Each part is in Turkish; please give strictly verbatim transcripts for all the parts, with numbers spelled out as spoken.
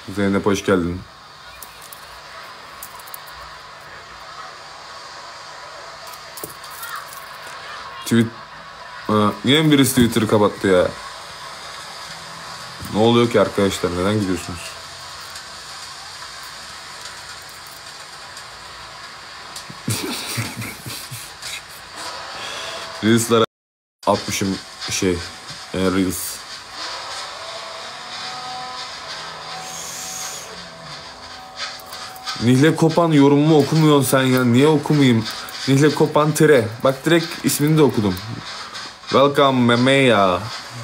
Zeynep hoş geldin. Tweet... Ha, niye mi birisi Twitter'ı kapattı ya? Ne oluyor ki arkadaşlar? Neden gidiyorsunuz? Reels'lara atmışım şey... E, Reels. Nihle Kopan yorumumu okumuyorsun sen ya. Niye okumayayım? Nihle Kopan Tire. Bak direkt ismini de okudum. Welcome Memeya.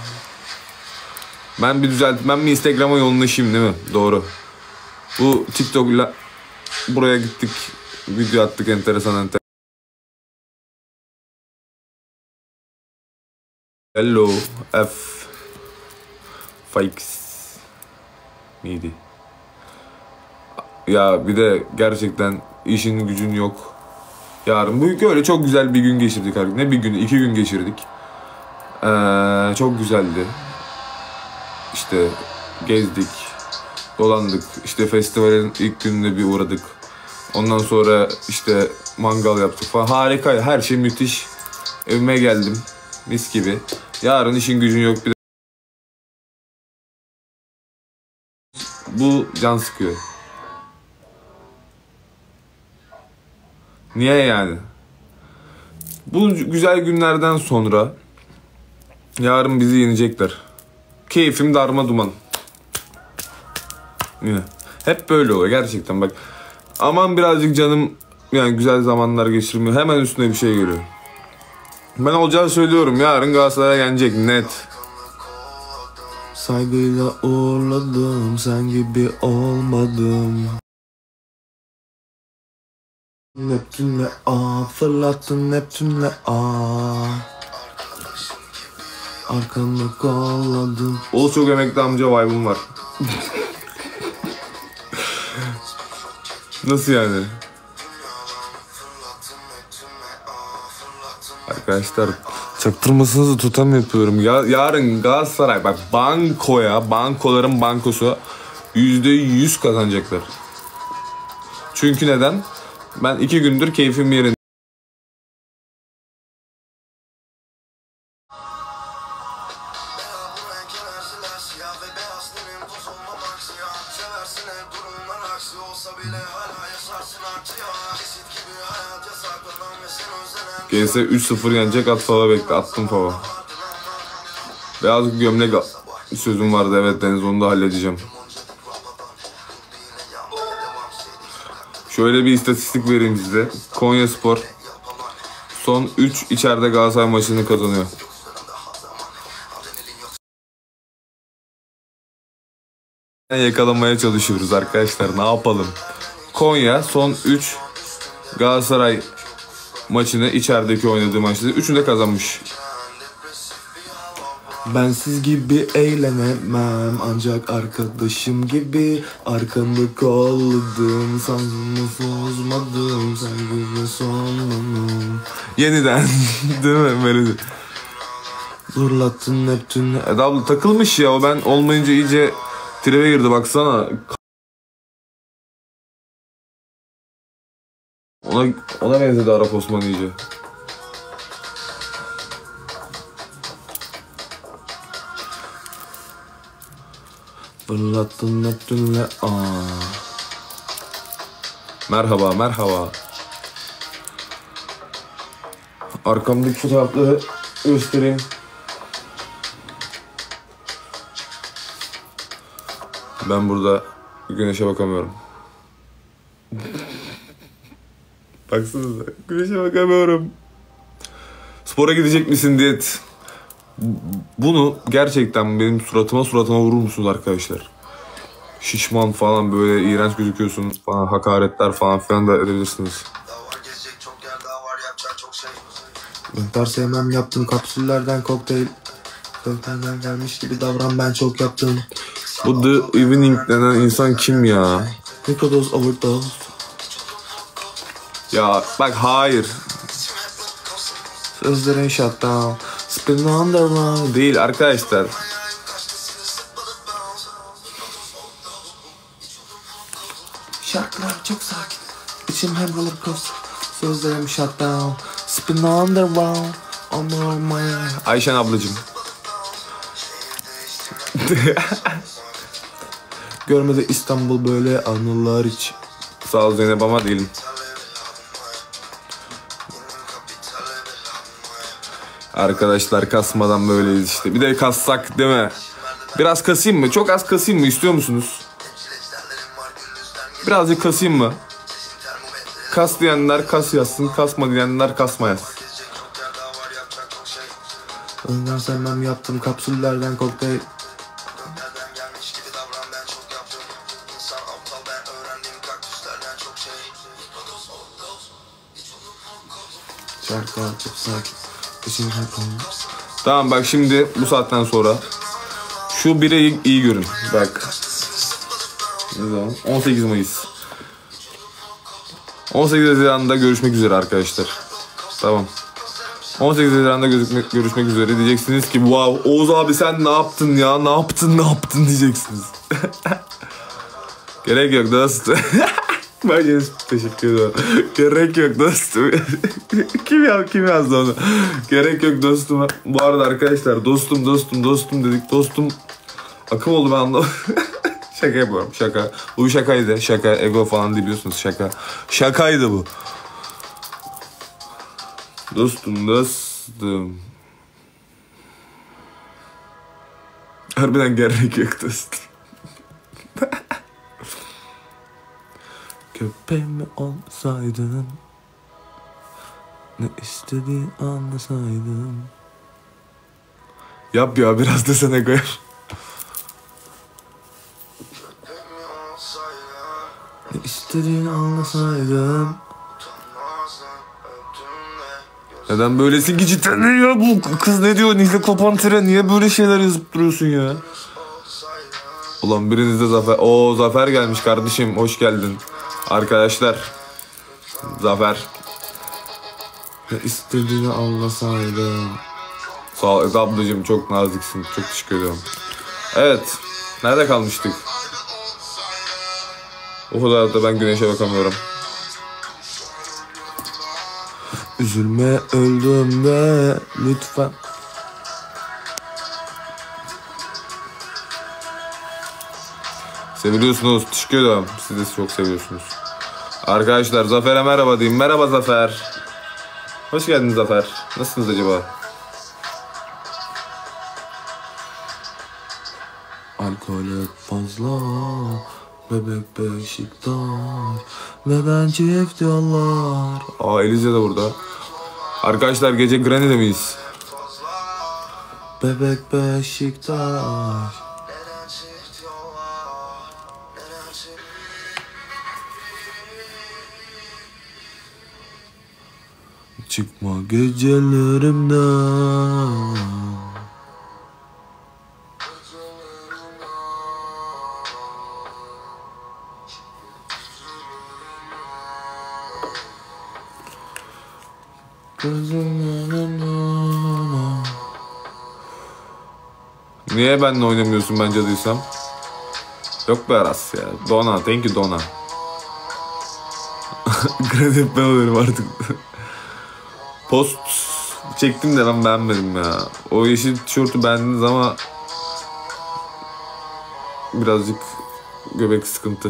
Ben bir düzeltmem mi Instagram'a yoğunlaşayım değil mi? Doğru. Bu TikTok'la buraya gittik. Video attık enteresan enteresan. Hello F Fakes miydi? Ya bir de gerçekten işin gücün yok. Yarın bu öyle çok güzel bir gün geçirdik artık. Ne bir gün, iki gün geçirdik. Ee, çok güzeldi. İşte gezdik, dolandık. İşte festivalin ilk gününe bir uğradık. Ondan sonra işte mangal yaptık falan. Harika, her şey müthiş. Evime geldim, mis gibi. Yarın işin gücün yok bir de. Bu can sıkıyor. Niye yani? Bu güzel günlerden sonra yarın bizi yenecekler. Keyfim darma duman. Yine. Hep böyle oluyor gerçekten bak. Aman birazcık canım yani güzel zamanlar geçirmiyor. Hemen üstüne bir şey geliyor. Ben olacağını söylüyorum. Yarın Galatasaray'a yenecek net. Saygıyla uğurladım. Sen gibi olmadım. Neptünle a fırlattın Neptünle a arkanı kolladım. O çok emekli amca vibe'ım var. Nasıl yani? Arkadaşlar çaktırmasınızı tutam yapıyorum. Ya, yarın Galatasaray bak bankoya, bankoların bankosu yüzde yüz kazanacaklar. Çünkü neden? Ben iki gündür keyfim yerinde. G S üç sıfır yenecek, at fava bekle. Attım fava. Beyaz gömlek sözüm vardı, evet Deniz, onu da halledeceğim. Şöyle bir istatistik vereyim size. Konyaspor son üç içeride Galatasaray maçını kazanıyor. Yakalamaya çalışıyoruz arkadaşlar, ne yapalım. Konya son üç Galatasaray maçını içerideki oynadığı maçta üçünü de kazanmış. Bensiz gibi eğlenemem ancak arkadaşım gibi arkamda kolladım, sanzımı bozmadım, sen gibi sonlanım. Yeniden değil mi melodi? Fırlattın Neptün'e. E abla takılmış ya, o ben olmayınca iyice tribe girdi baksana. Ona, ona benzedi Arap Osman iyice. Fırlattın Neptün'le aa. Merhaba merhaba. Arkamdaki fotoğrafları göstereyim. Ben burada güneşe bakamıyorum. Baksanıza güneşe bakamıyorum. Spora gidecek misin diyet? Bunu gerçekten benim suratıma suratıma vurur musunuz arkadaşlar? Şişman falan, böyle iğrenç gözüküyorsun falan, hakaretler falan filan da edebilirsiniz. Mantar sevmem, yaptım kapsüllerden kokteyl. Kokteylden gelmiş gibi davran, ben çok yaptım. Bu The Evening denen insan kim ya? Microdose overdose. Ya bak hayır. Sözlerin shutdown. Spin underline. Değil arkadaşlar. Şarkılar çok sakin. İçim hem roller coaster. Sözlerim shut down. Spin on the wall. On my... Ayşen ablacığım. Görmedi İstanbul böyle anılar hiç. Sağ ol Zeynep ama değilim. Arkadaşlar kasmadan böyleyiz işte. Bir de kassak değil mi? Biraz kasayım mı? Çok az kasayım mı? İstiyor musunuz? Birazcık kasayım mı? Kas diyenler kas yazsın. Kasma diyenler kasma yazsın. Önden sevmem yaptım kapsüllerden kokteyl. Şarkılar çok sakin. Tamam bak şimdi bu saatten sonra şu bireyi iyi görün. Bak. Ne zaman? on sekiz Mayıs. on sekiz Haziran'da görüşmek üzere arkadaşlar. Tamam. on sekiz Haziran'da görüşmek, görüşmek üzere. Diyeceksiniz ki wow Oğuz abi sen ne yaptın ya? Ne yaptın ne yaptın diyeceksiniz. Gerek yok dostum. Ben teşekkür ederim. Gerek yok dostum. kim ya kim yazdı onu? Gerek yok dostum. Bu arada arkadaşlar dostum dostum dostum dedik. Dostum akım oldu ben anlamadım. Şaka yapıyorum şaka. Bu şakaydı. Şaka ego falan değil biliyorsunuz şaka. Şakaydı bu. Dostum dostum. Harbiden gerek yok dostum. Köpeğim olsaydın, ne istediğin anlasaydım. Yap ya biraz da sana koyar. Ne istediğini anlasaydım. Neden böylesin ki cidden ne ya bu kız ne diyor Nihle Kopantere niye böyle şeyler yazıp duruyorsun ya? Ulan biriniz de Zafer. Oo Zafer gelmiş kardeşim hoş geldin. Arkadaşlar Zafer. Ne istediğini anlasaydım. Sağ ol ablacığım çok naziksin çok teşekkür ediyorum. Evet nerede kalmıştık? O kadar da ben güneşe bakamıyorum. Üzülme öldüğümde lütfen. Seviliyorsunuz. Teşekkür ederim. Siz de çok seviyorsunuz. Arkadaşlar Zafer'e merhaba diyeyim. Merhaba Zafer. Hoş geldiniz Zafer. Nasılsınız acaba? Alkol fazla. Bebek Beşiktaş. Neden çift yollar? Aa Elizce de burada. Arkadaşlar gece Granny'de miyiz? Bebek Beşiktaş. Çıkma gecelerimden. Niye benimle oynamıyorsun ben cadıysam? Yok be Aras ya. Dona, thank you Dona. Granny ben oluyorum artık. Post çektim de ben beğenmedim ya. O yeşil tişörtü beğendiniz ama birazcık göbek sıkıntı.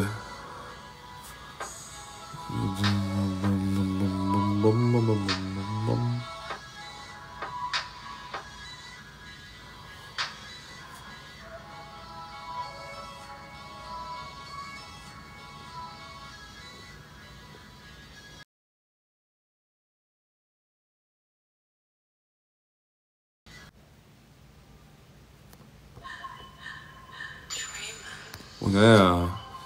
Bu ne ya?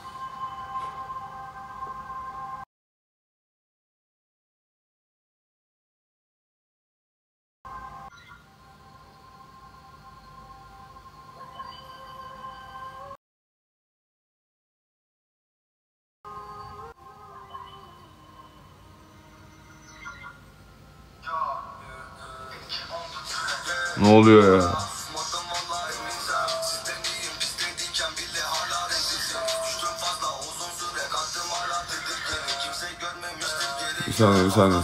Ne oluyor ya? Bir saniye bir saniye.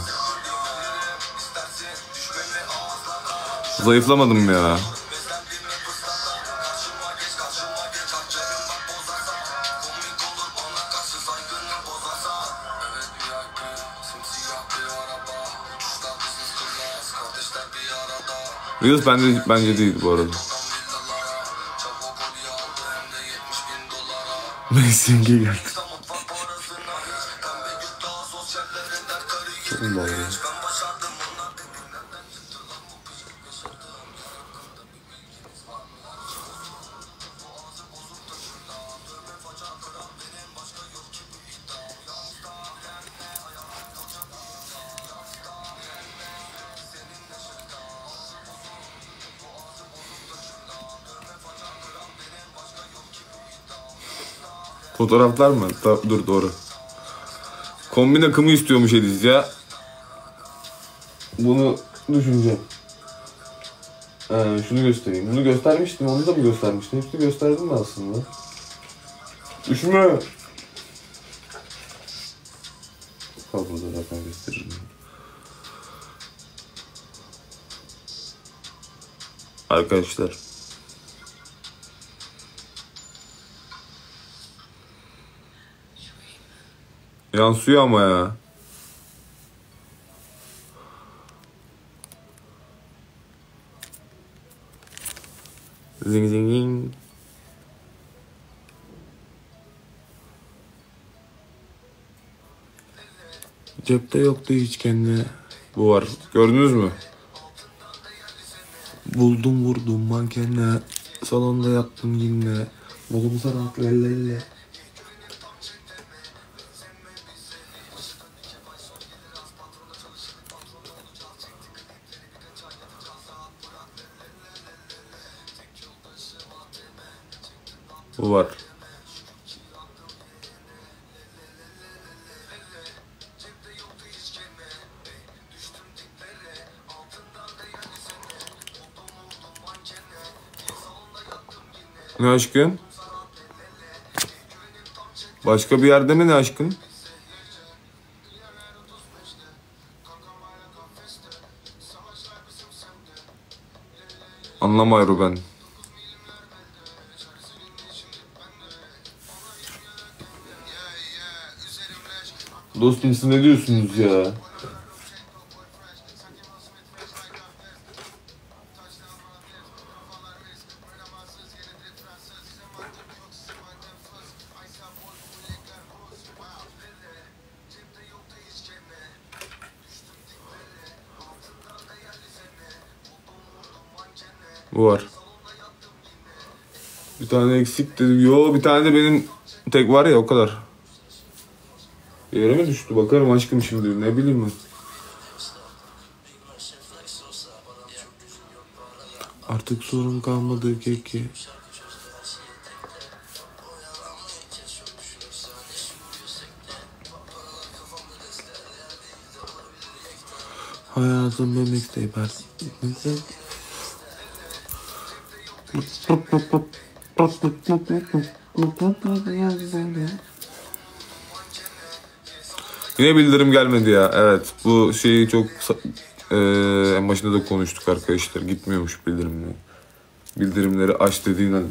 Zayıflamadım ya. Reels bence, bence değil bu arada. Messing'e geldi. Çok mu bağlı? Fotoğraflar mı? Ta, dur doğru. Kombin akımı istiyormuş Ediz ya. Bunu düşüneceğim. Ee, şunu göstereyim. Bunu göstermiştim. Onu da mı göstermiştim? Hepsini gösterdim mi aslında? Düşme. Fazla da zaten gösteririm. Arkadaşlar. Yansıyor ama ya. Zing zing zing. Cepte yoktu hiç kendine. Bu var. Gördünüz mü? Buldum vurdum mankenle. Salonda yaptım yine. Molum sarat lellelle. Bu var. Ne aşkın? Başka bir yerde mi ne aşkın? Anlamıyorum ben. Dostum siz ne diyorsunuz ya? Bu var. Bir tane eksik dedim. Yo bir tane de benim tek var ya o kadar. Yere mi düştü? Bakarım aşkım şimdi. Ne bileyim ben. Artık sorun kalmadı keki. Hayatım bir mixtape her. Yine bildirim gelmedi ya. Evet bu şeyi çok e, en başında da konuştuk arkadaşlar. Gitmiyormuş bildirimler. Bildirimleri aç dediğin halde.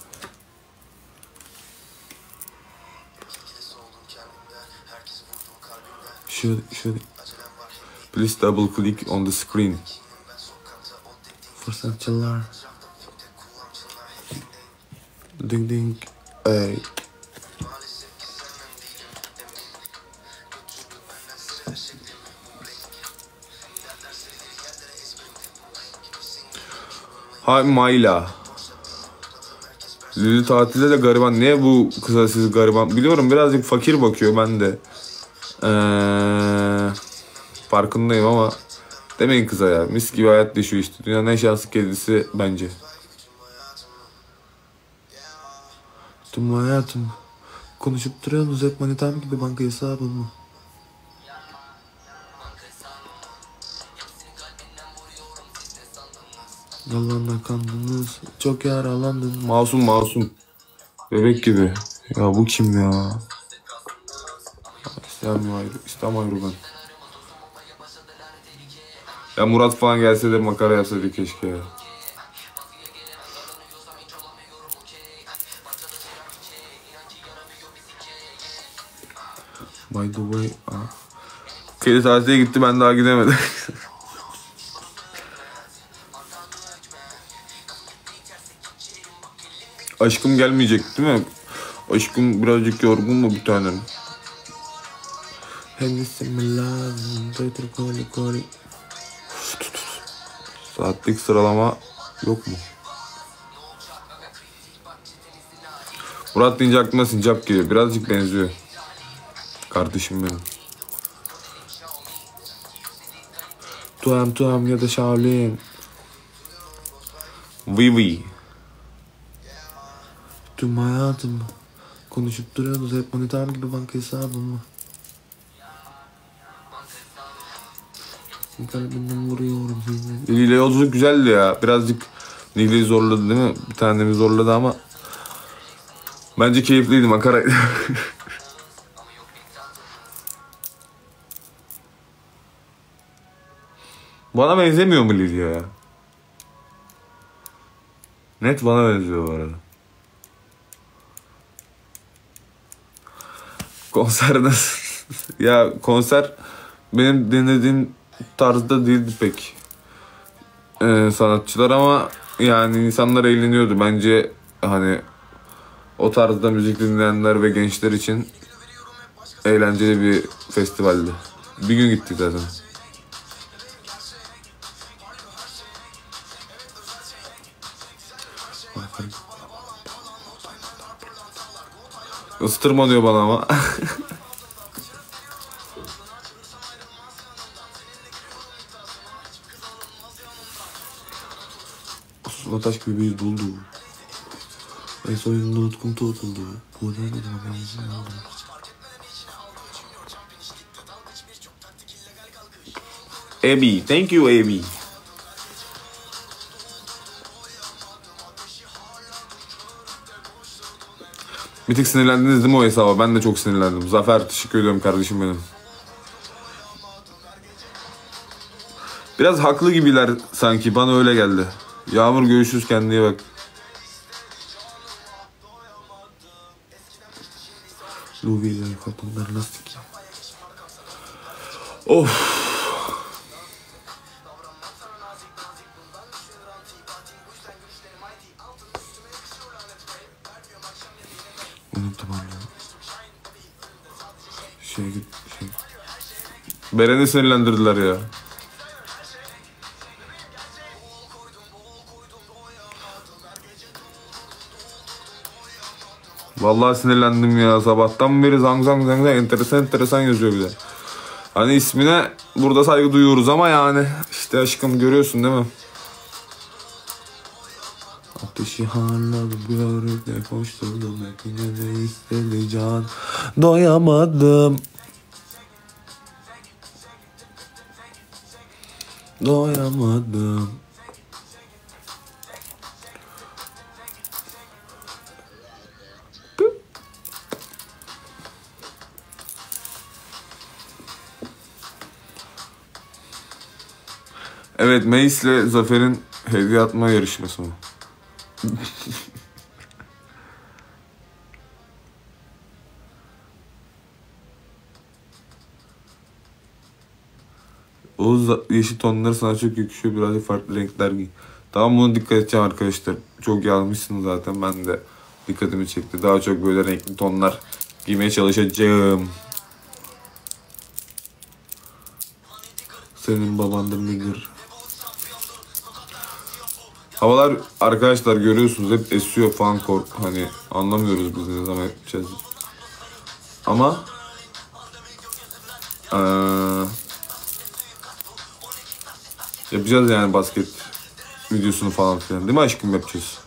Should, should. Please double click on the screen. Fırsatçılar. Ding ding. Ey. Hay Mayla. Lülü tatilde de gariban. Niye bu kısa siz gariban? Biliyorum birazcık fakir bakıyor ben de. Ee, farkındayım ama demeyin kıza ya. Mis gibi hayat yaşıyor işte. Dünyanın en şanslı kedisi bence. Tüm hayatım. Konuşup duruyorsunuz hep manitam gibi banka hesabım mı? Yalanla kandınız. Çok yaralandın. Masum masum. Bebek gibi. Ya bu kim ya? İstemiyorum ayrı. İstem ayrı ben. Ya Murat falan gelse de makara yapsaydı keşke ya. By the way, ah. Kedi tatile gitti, ben daha gidemedim. Aşkım gelmeyecek değil mi? Aşkım birazcık yorgun mu bir tanem? Saatlik sıralama yok mu? Murat deyince aklıma Sincap geliyor. Birazcık benziyor. Kardeşim benim. Tuam tuam ya da Shaolin. Vivi. Tüm hayatım konuşup duruyoruz hep monitör gibi banka hesabımı. Kalbimden vuruyorum. Lili'yle yolculuk güzeldi ya. Birazcık Lili'yi zorladı değil mi? Bir tanemi zorladı ama bence keyifliydi, makaraydı. Bana benzemiyor mu Lili ya? Net bana benziyor bu arada. Konser nasıl? Ya konser benim dinlediğim tarzda değildi pek ee, sanatçılar, ama yani insanlar eğleniyordu. Bence hani o tarzda müzik dinleyenler ve gençler için eğlenceli bir festivaldi. Bir gün gittik zaten. Isıtırma diyor bana ama. Ataş gibi bir buldu. Ay soyununda utkum tutuldu. Bu ne dedim haberinizi aldım. Abby, thank you Abby. Bir tık sinirlendiniz değil mi o hesaba? Ben de çok sinirlendim. Zafer, teşekkür ediyorum kardeşim benim. Biraz haklı gibiler sanki, bana öyle geldi. Yağmur, görüşürüz, kendine iyi bak. Louis'ler kapılar lastik. Of. Unuttum anne. Şey git şey. Beren'i sinirlendirdiler ya. Vallahi sinirlendim ya, sabahtan beri zang zang zang zang enteresan enteresan yazıyor bir de. Hani ismine burada saygı duyuyoruz ama yani işte aşkım, görüyorsun değil mi? Ateşi harladım, görükle koşturdum, hepine de istedi can. Doyamadım. Doyamadım. Evet, Mace'le Zafer'in hediye atma yarışması mı? Oğuz, yeşil tonları sana çok yakışıyor, birazcık farklı renkler giy. Tamam, bunu dikkat edeceğim arkadaşlar. Çok yazmışsınız zaten, ben de dikkatimi çekti. Daha çok böyle renkli tonlar giymeye çalışacağım. Senin babandır nigger. Havalar arkadaşlar görüyorsunuz hep esiyor falan, kork hani anlamıyoruz biz ne zaman yapacağız. Ama ee, yapacağız yani, basket videosunu falan filan, değil mi aşkım, yapacağız.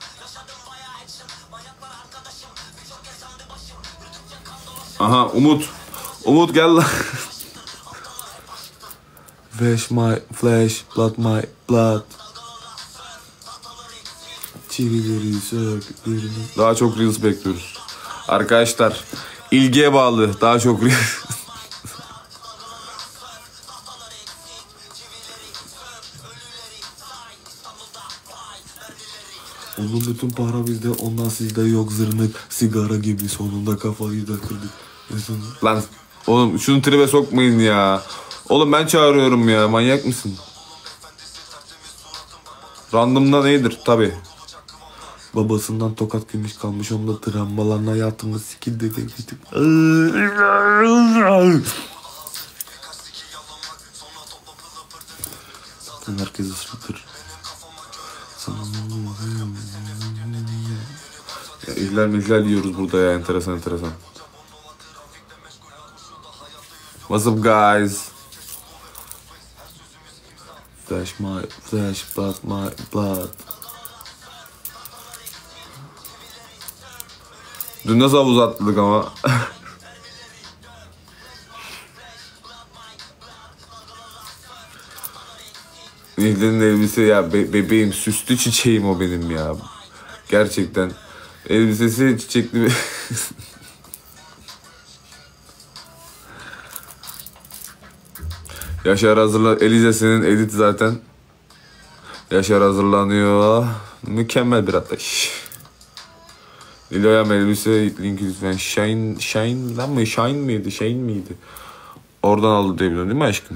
Aha Umut. Umut gel lan. Flash my flash, blood my blood. Çivileri sök. Daha çok Reels bekliyoruz. Arkadaşlar ilgiye bağlı, daha çok Reels. bütün para bizde, ondan sizde yok zırnık. Sigara gibi sonunda kafayı da kırdık. Lan oğlum şunu tribe sokmayın ya. Oğlum ben çağırıyorum ya, manyak mısın? Random'da neyidir tabi. Babasından tokat gümüş kalmış, onda travmaların hayatımı sikildi de gittim. Herkes ısıtır. Ya ihlal mihlal yiyoruz burada ya, enteresan enteresan. What's up guys? Flash my, flash blood my blood. Dün nasıl havuz atladık ama. Nihli'nin elbise ya, be bebeğim, süslü çiçeğim o benim ya. Gerçekten. Elbisesi çiçekli bir... Yaşar hazırla... Elize senin edit zaten. Yaşar hazırlanıyor. Mükemmel bir atış. Nilo'ya elbise linki lütfen. Shine... Shine lan mı? Shine miydi? Shine miydi? Oradan aldı diyebiliyorum değil mi aşkım?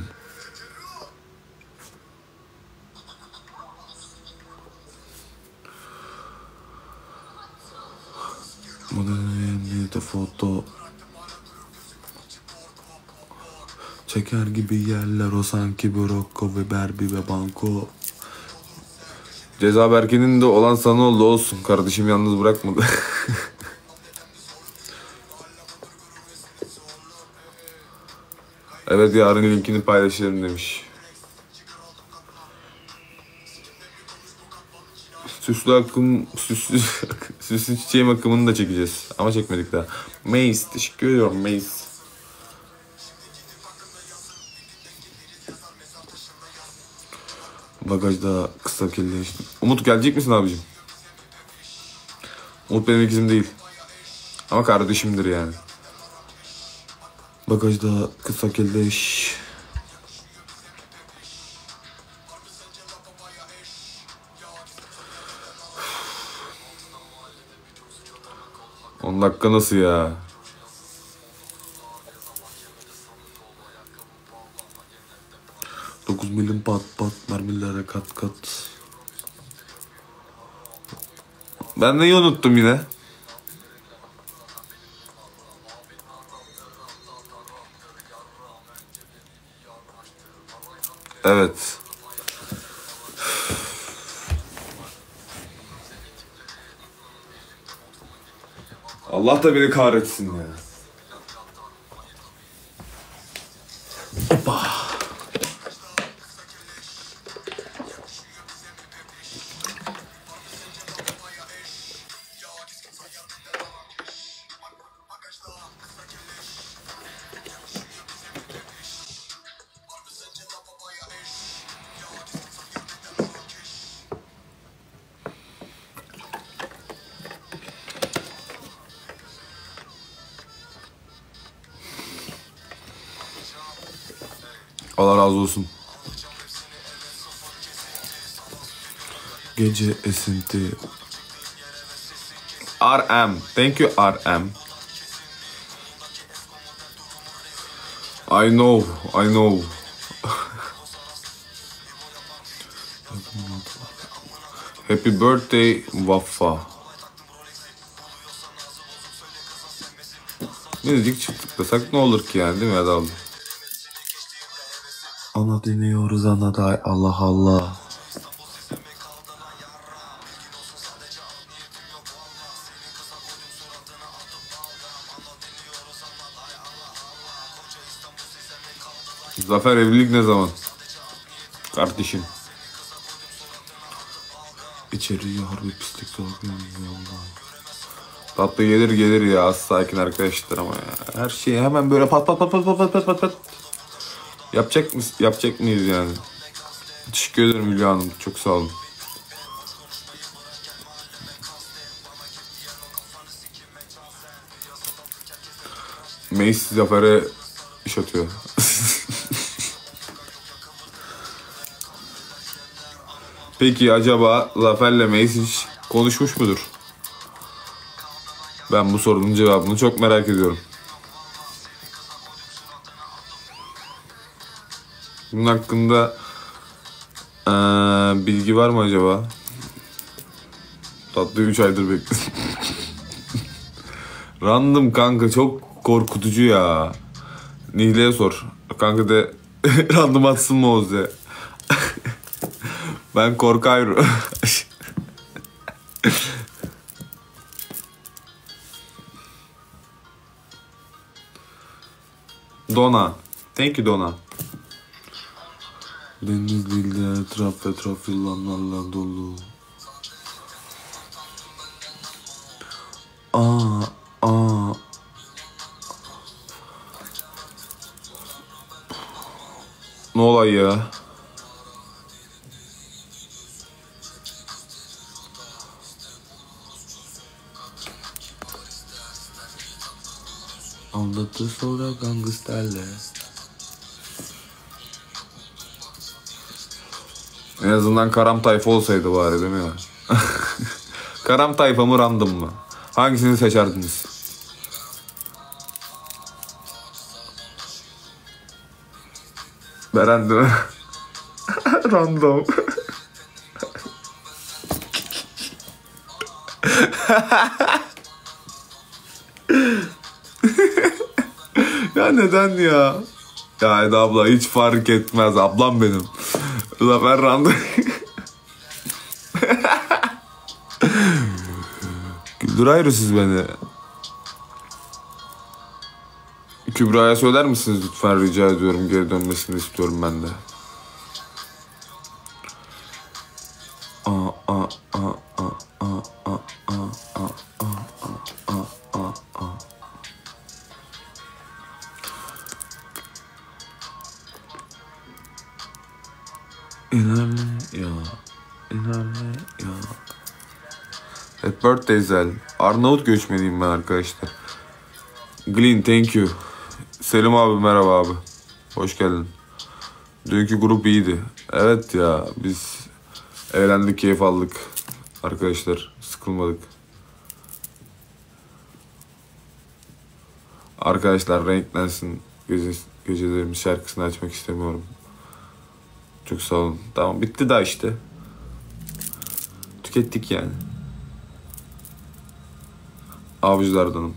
Foto çeker gibi yerler o sanki Brocco ve Barbie ve Banko. Ceza Berke'nin de olan sana oldu, olsun kardeşim, yalnız bırakmadı. Evet, yarın linkini paylaşırım demiş. Süslü akım, süslü, süslü çiçeğim akımını da çekeceğiz. Ama çekmedik daha. Mace, teşekkür ediyorum Mace. Bagajda kısa kelleştim. Umut gelecek misin abicim? Umut benim ikizim değil. Ama kardeşimdir yani. Bagajda kısa kelleş. on dakika nasıl ya? dokuz milim pat pat mermilere kat kat. Ben neyi unuttum yine? Evet. Allah da beni kahretsin ya. Hoppa. Allah razı olsun. Gece esinti. R M. Thank you R M. I know. I know. Happy birthday Vaffa. Müzik çıktıklasak ne olur ki yani, değil mi adam? Ana dinliyoruz ana day, Allah Allah. Zafer, evlilik ne zaman? Kardeşim. İçeriye harbi pislik sokuyorum ya. Tatlı gelir gelir ya, az sakin arkadaşlar ama ya. Her şeyi hemen böyle pat pat pat pat pat pat pat pat. Yapacak mı, yapacak mıyız yani? Teşekkür ederim Hülya Hanım, çok sağ olun. Mace Zafer'e iş atıyor. Peki acaba Zafer'le Mace hiç konuşmuş mudur? Ben bu sorunun cevabını çok merak ediyorum. Bunun hakkında ee, bilgi var mı acaba? Tatlı üç aydır bekledim. Random kanka çok korkutucu ya. Nihle'ye sor. Kanka de random atsın mı Oğuz'a? Ben korkayım. Dona. Thank you Dona. Deniz dilde etraf etraf yılanlarla dolu. Aa, aa. Ne olay ya? Anlattı sonra gangsterle. En azından Karam tayfa olsaydı bari değil mi ya? Karam tayfa mı random mı? Hangisini seçerdiniz? Beren değil mi? Random. Ya neden ya? Ya Eda abla hiç fark etmez. Ablam benim. Zafer random. Güldürüyor siz beni. Kübra'ya söyler misiniz lütfen, rica ediyorum, geri dönmesini istiyorum ben de. Aa aa aa aa aa aa aa aa aa aa. İlerle ya, ilerle ya. Happy birthday Zel. Arnavut göçmeniyim ben arkadaşlar. Glyn thank you. Selim abi merhaba abi. Hoş geldin. Dünkü grup iyiydi. Evet ya, biz eğlendik, keyif aldık. Arkadaşlar sıkılmadık. Arkadaşlar renklensin gece, gecelerimiz şarkısını açmak istemiyorum. Çok sağ olun. Tamam bitti daha işte. Tükettik yani. Avcılardanım.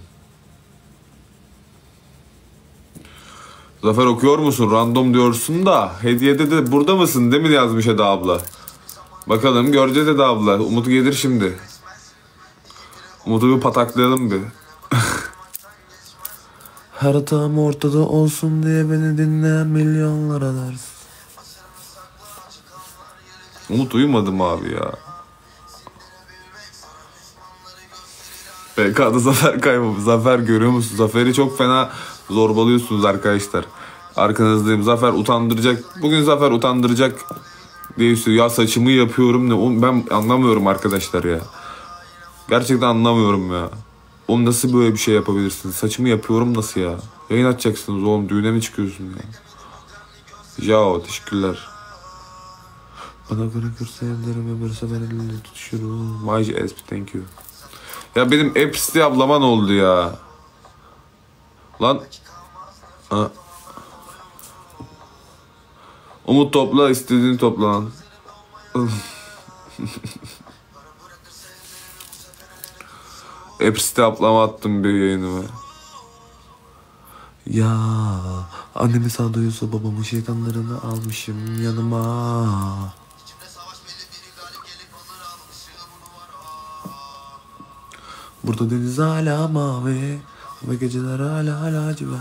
Zafer okuyor musun? Random diyorsun da hediyede de burada mısın değil mi yazmış Eda abla. Bakalım göreceğiz Eda abla. Umut gelir şimdi. Umut'u bir pataklayalım bir. Her hatam ortada olsun diye beni dinleyen milyonlar edersin. Umut uyumadım abi ya. P K'da Zafer kaybolmuş. Zafer görüyor musun? Zafer'i çok fena zorbalıyorsunuz arkadaşlar. Arkanızdayım. Zafer utandıracak. Bugün Zafer utandıracak diye söylüyor. Ya saçımı yapıyorum ne? Ben anlamıyorum arkadaşlar ya. Gerçekten anlamıyorum ya. Oğlum nasıl böyle bir şey yapabilirsiniz? Saçımı yapıyorum nasıl ya? Yayın açacaksınız oğlum. Düğüne mi çıkıyorsun ya? Jao teşekkürler. Bana bırakırsa evlerime bir sefer elini tutuşurum. Maji Esp thank you. Ya benim Epsti ablama ne oldu ya? Lan. Ha. Umut topla, istediğini topla lan. Epsti ablama attım bir yayınımı. Ya annemi sağduyuyorsa babamın şeytanlarını almışım yanıma. Burada deniz hala mavi ve geceler hala hala lacivert.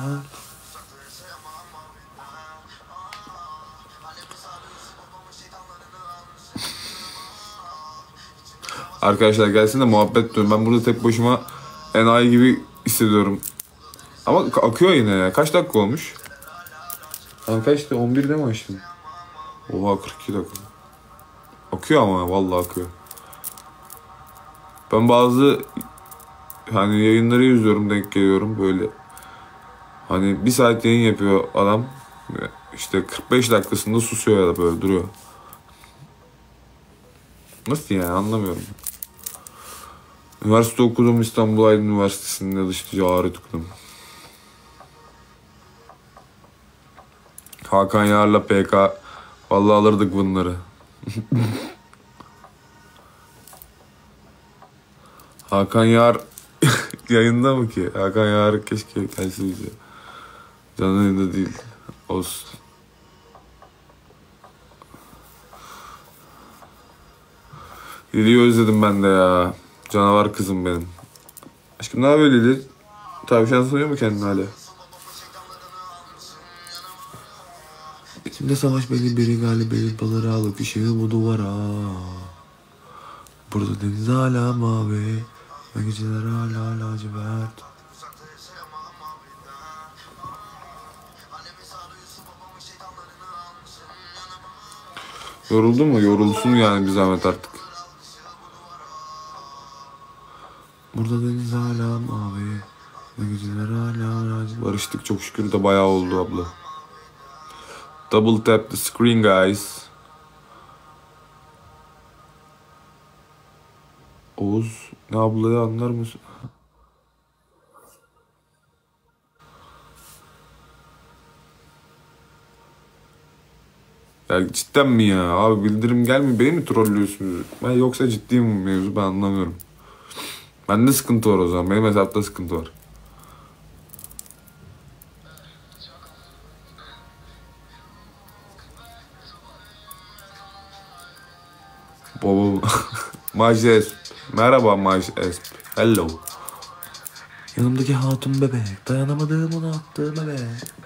Arkadaşlar gelsin de muhabbet diyorum. Ben burada tek başıma enayi gibi hissediyorum. Ama akıyor yine ya. Kaç dakika olmuş? Ben kaçtı? on birde mi açtım? Oha kırk iki dakika. Akıyor ama vallahi akıyor. Ben bazı hani yayınları izliyorum, denk geliyorum böyle. Hani bir saat yayın yapıyor adam. İşte kırk beş dakikasında susuyor ya da böyle duruyor. Nasıl yani, anlamıyorum. Üniversite okudum, İstanbul Aydın Üniversitesi'nde dış ticaret okudum. Hakan Yar'la P K. Vallahi alırdık bunları. Hakan Yar yayında mı ki? Hakan Yar keşke gelse bize. Canlı yayında değil. Olsun. Lili'yi özledim ben de ya. Canavar kızım benim. Aşkım ne yapıyor Lili? Tavşan sanıyor mu kendini hala? İçimde savaş belli biri galip belli baları alıp ışığı bu duvara. Burada deniz hala mavi ve geceler hala lacivert. Yoruldun mu? Yorulsun yani bir zahmet artık. Burada deniz hala mavi ve geceler hala lacivert. Barıştık çok şükür de bayağı oldu abla. Double tap the screen guys. Oğuz ne ablayı anlar mısın? Ya cidden mi ya? Abi bildirim gelmiyor. Beni mi trollüyorsunuz? Ben yoksa ciddi mi mevzu ben anlamıyorum. Bende sıkıntı var o zaman. Benim hesapta sıkıntı var. Baba. Majes. Merhaba Majes. Hello. Yanımdaki hatun bebek. Dayanamadım onu attığım bebek.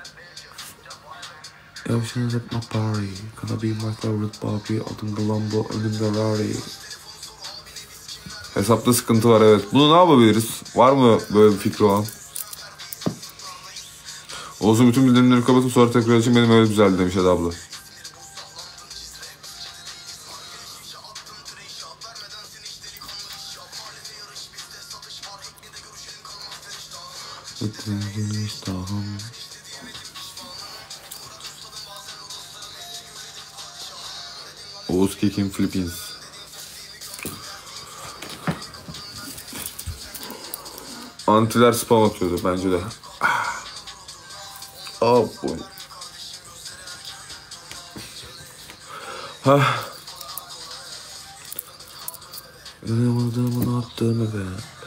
Yavşınız at my party. Gonna be my favorite Bobby. Adımda Lambo, önümde Rari. Hesapta sıkıntı var evet. Bunu ne yapabiliriz? Var mı böyle bir fikri olan? Olsun bütün bildirimleri kapatıp sonra tekrar açayım. Benim öyle güzeldi demiş Eda abla. Oğuz Kekin Philippines. Antiler spam atıyordu bence de. Ah bu. Ha. Yanımadığımı attığımı be.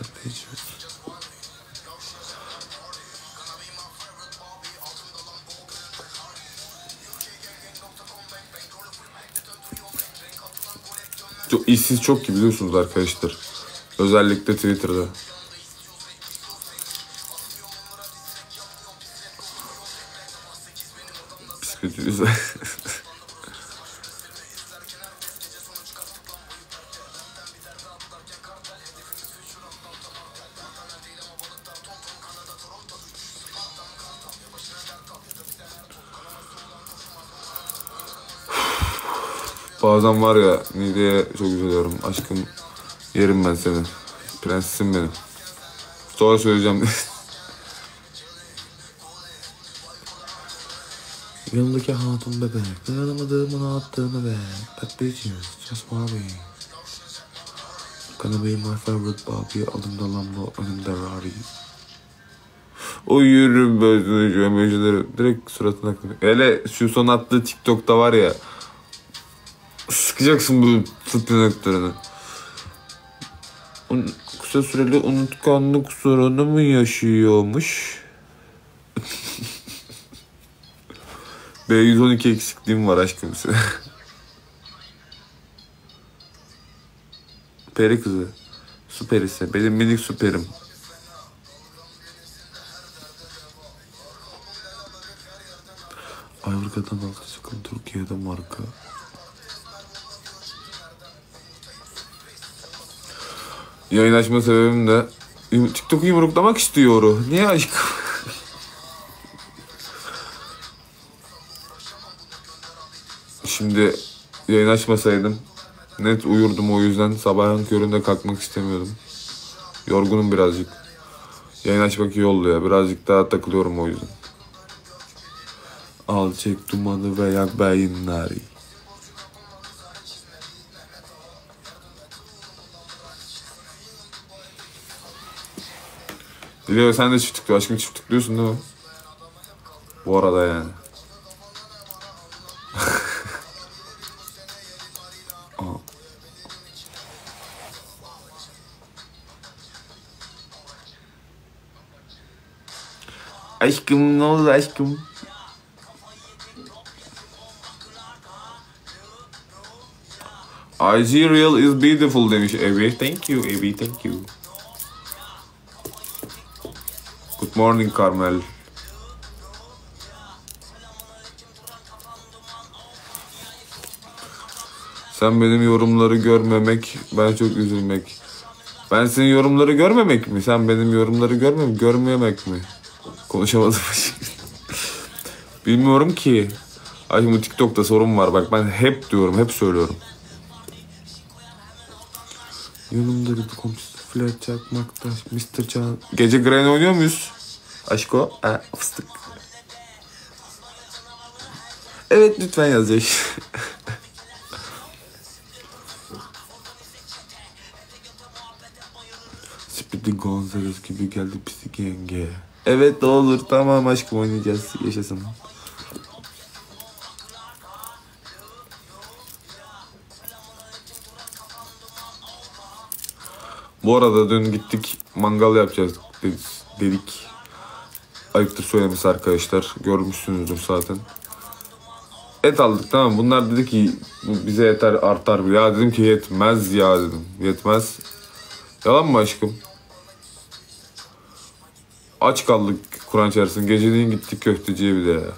Çok işsiz çok ki biliyorsunuz arkadaşlar. Özellikle Twitter'da. Psikolojisi. Bazen var ya Nide'ye çok üzülüyorum. Aşkım yerim ben seni. Prensesim benim. Sonra söyleyeceğim. Yanımdaki hatun bebek. Dayanamadığım ona attığını be. Bad bitches just Barbie. Gonna be my favorite Bobby. Adımda Lambo, önümde Rari. O yürü böyle emojileri direkt suratına koyuyor. Hele şu son attığı TikTok'ta var ya. Sıkacaksın bu tırnaklarını. Kısa süreli unutkanlık sorunu mu yaşıyormuş? B yüz on iki eksikliğim var aşkım size. Peri kızı. Süper ise. Benim minik süperim. Avrupa'dan altı çıkan Türkiye'de marka. Yayın açma sebebim de TikTok'u yumruklamak istiyor. Niye aşkım? Şimdi yayın açmasaydım net uyurdum o yüzden sabahın köründe kalkmak istemiyordum. Yorgunum birazcık. Yayın açmak iyi oldu ya. Birazcık daha takılıyorum o yüzden. Al çek dumanı ve yak beyinleri. Biliyor sen de çift tıklıyor. Aşkım çift tıklıyorsun değil mi? Bu arada yani. Aşkım ne oldu aşkım? I G real is beautiful demiş Ebi. Thank you Ebi, thank you. Good morning Carmel. Sen benim yorumları görmemek, ben çok üzülmek. Ben senin yorumları görmemek mi? Sen benim yorumları görmemek, görmemek mi? Konuşamadım. Bilmiyorum ki. Ay bu TikTok'ta sorun var. Bak ben hep diyorum, hep söylüyorum. Yanımda bir komşusu flash çakmakta. mister Can. Gece Gren oynuyor muyuz? Aşko. Ha, fıstık. Evet lütfen yazacak. Speedy Gonzales gibi geldi pislik yenge. Evet ne olur tamam aşkım oynayacağız. Yaşasın. Bu arada dün gittik mangal yapacağız dedik. Ayıptır söylemesi arkadaşlar. Görmüşsünüzdür zaten. Et aldık tamam. Bunlar dedi ki bize yeter artar. Ya dedim ki yetmez ya dedim. Yetmez. Yalan mı aşkım? Aç kaldık Kur'an içerisinde. Geceliğin gittik köfteciye bir de ya.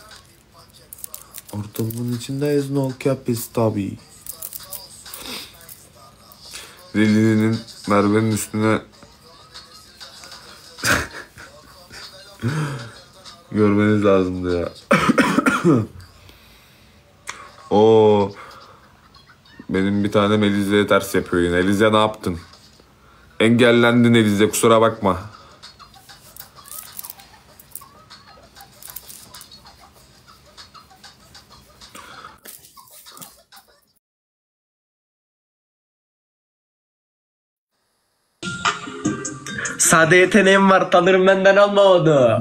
Ortalığın içindeyiz no cap is tabi. Lili'nin Merve'nin üstüne görmeniz lazımdı ya. O benim bir tane Elize'ye ters yapıyor yine. Elize ne yaptın? Engellendin Elize, kusura bakma. Sade yeteneğim var, tanırım benden alma onu.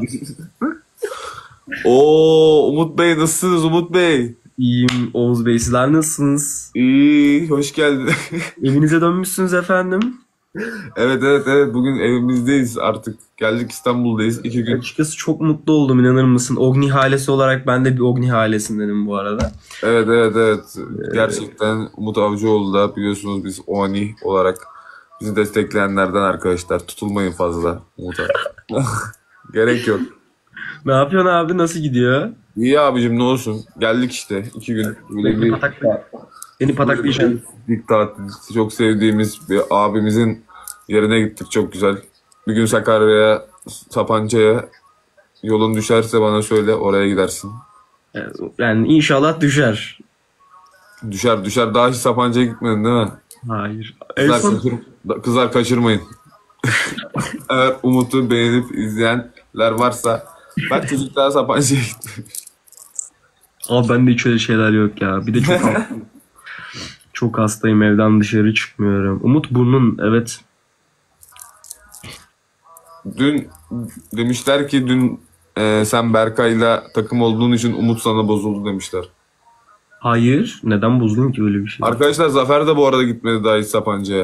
Oo Umut Bey nasılsınız Umut Bey? İyiyim Oğuz Bey, sizler nasılsınız? İyi, hoş geldin. Evinize dönmüşsünüz efendim. Evet evet evet bugün evimizdeyiz artık. Geldik İstanbul'dayız iki gün. Açıkçası çok mutlu oldum, inanır mısın? Ogni halesi olarak ben de bir Ogni halesindenim bu arada. Evet evet evet gerçekten Umut Avcıoğlu da biliyorsunuz biz Oni olarak bizi destekleyenlerden arkadaşlar. Tutulmayın fazla Umut'a. Gerek yok. Ne yapıyorsun abi, nasıl gidiyor? İyi abicim ne olsun. Geldik işte iki gün. Böyle bir Beni pataklayacaksın. dik tatil. Çok sevdiğimiz bir abimizin yerine gittik. Çok güzel. Bir gün Sakarya'ya, Sapanca'ya yolun düşerse bana söyle oraya gidersin. Yani inşallah düşer. Düşer düşer. Daha hiç Sapanca'ya gitmedin değil mi? Hayır. Kızlar, En son... kaçır, kızlar kaçırmayın. Eğer Umut'u beğenip izleyenler varsa ben çocuk daha Sapanca'ya gittim. Abi bende hiç öyle şeyler yok ya. Bir de çok hastayım. Çok hastayım, evden dışarı çıkmıyorum. Umut burnun, evet. Dün demişler ki dün e, sen Berkay'la takım olduğun için Umut sana bozuldu demişler. Hayır. Neden bozdun ki öyle bir şey? Arkadaşlar Zafer de bu arada gitmedi daha hiç Sapanca'ya.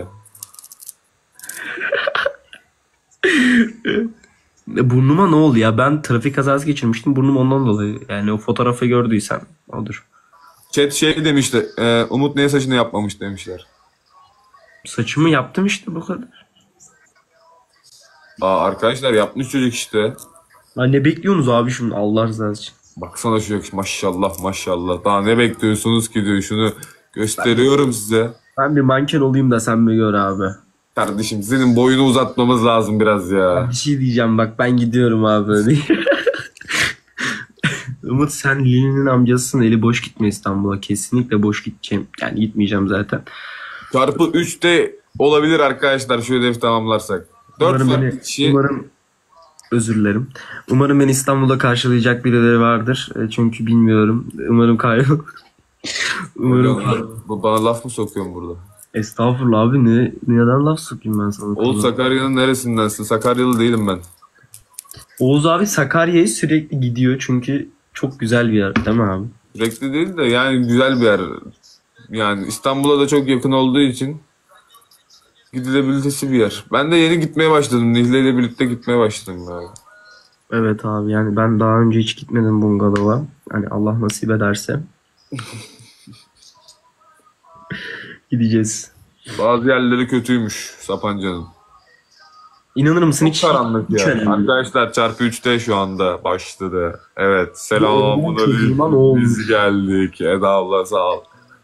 Burnuma ne oldu ya? Ben trafik kazası geçirmiştim. Burnum ondan dolayı. Yani o fotoğrafı gördüysen odur. Chat şey demişti. E, Umut niye saçını yapmamış demişler. Saçımı yaptım işte, bu kadar. Aa, arkadaşlar yapmış çocuk işte. Ya ne bekliyorsunuz abi şimdi, Allah rızası için? Baksana şu yakış maşallah maşallah. Daha ne bekliyorsunuz ki diyor, şunu gösteriyorum size. Ben bir manken olayım da sen bir gör abi. Kardeşim senin boyunu uzatmamız lazım biraz ya. Bir şey diyeceğim bak, ben gidiyorum abi. Umut sen Lili'nin amcasısın, eli boş gitme İstanbul'a. Kesinlikle boş gideceğim. Yani gitmeyeceğim zaten. Çarpı üçte olabilir arkadaşlar şu hedefi tamamlarsak. dört Umarım farklı beni, kişi... umarım, özür dilerim. Umarım beni İstanbul'da karşılayacak birileri vardır. E, Çünkü bilmiyorum. Umarım kaybol. Umarım. Bu bana laf mı sokuyorsun burada? Estağfurullah abi, ne neden laf sokayım ben sana? Oğuz Sakarya'nın neresindensin? Sakaryalı değilim ben. Oğuz abi Sakarya'ya sürekli gidiyor çünkü çok güzel bir yer değil mi abi? Sürekli değil de yani güzel bir yer. Yani İstanbul'a da çok yakın olduğu için gidilebilitesi bir yer. Ben de yeni gitmeye başladım. Nihle ile birlikte gitmeye başladım galiba. Evet abi, yani ben daha önce hiç gitmedim bungalova. Hani Allah nasip ederse gideceğiz. Bazı yerleri kötüymüş Sapanca'nın. İnanır mısın, Çok hiç karanlık hiç ya. önemli değil. Arkadaşlar çarpı üçte şu anda başladı. Evet. Selamun çocuğuma ne aleyküm. olmuş? Biz geldik. Eda abla sağ ol.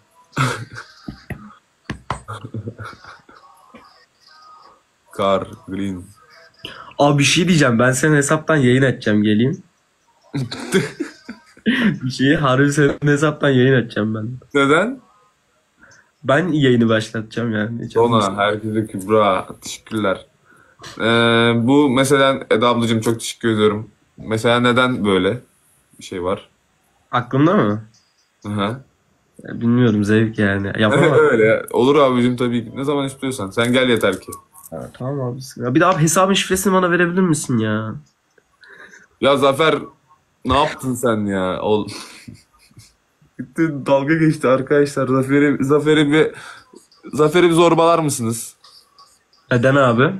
Kar, green. Abi bir şey diyeceğim, ben senin hesaptan yayın açacağım, geleyim. Bir şeyi harbi senin hesaptan yayın açacağım ben. Neden? Ben yayını başlatacağım yani. Ona, herkese Kübra. Teşekkürler. Ee, bu mesela Eda ablacığım çok teşekkür ediyorum. Mesela neden böyle bir şey var? Aklımda mı? Hı. Ya bilmiyorum, zevk yani. Yapamam. Öyle. Olur abicim tabii ki. Ne zaman istiyorsan. Sen gel yeter ki. Ha, tamam abi. Ya bir daha hesabın şifresini bana verebilir misin ya? Ya Zafer ne yaptın sen ya? Ol. Gitti dalga geçti arkadaşlar. Zafer'i Zafer'i bir Zafer'i bir zorbalar mısınız? Neden abi?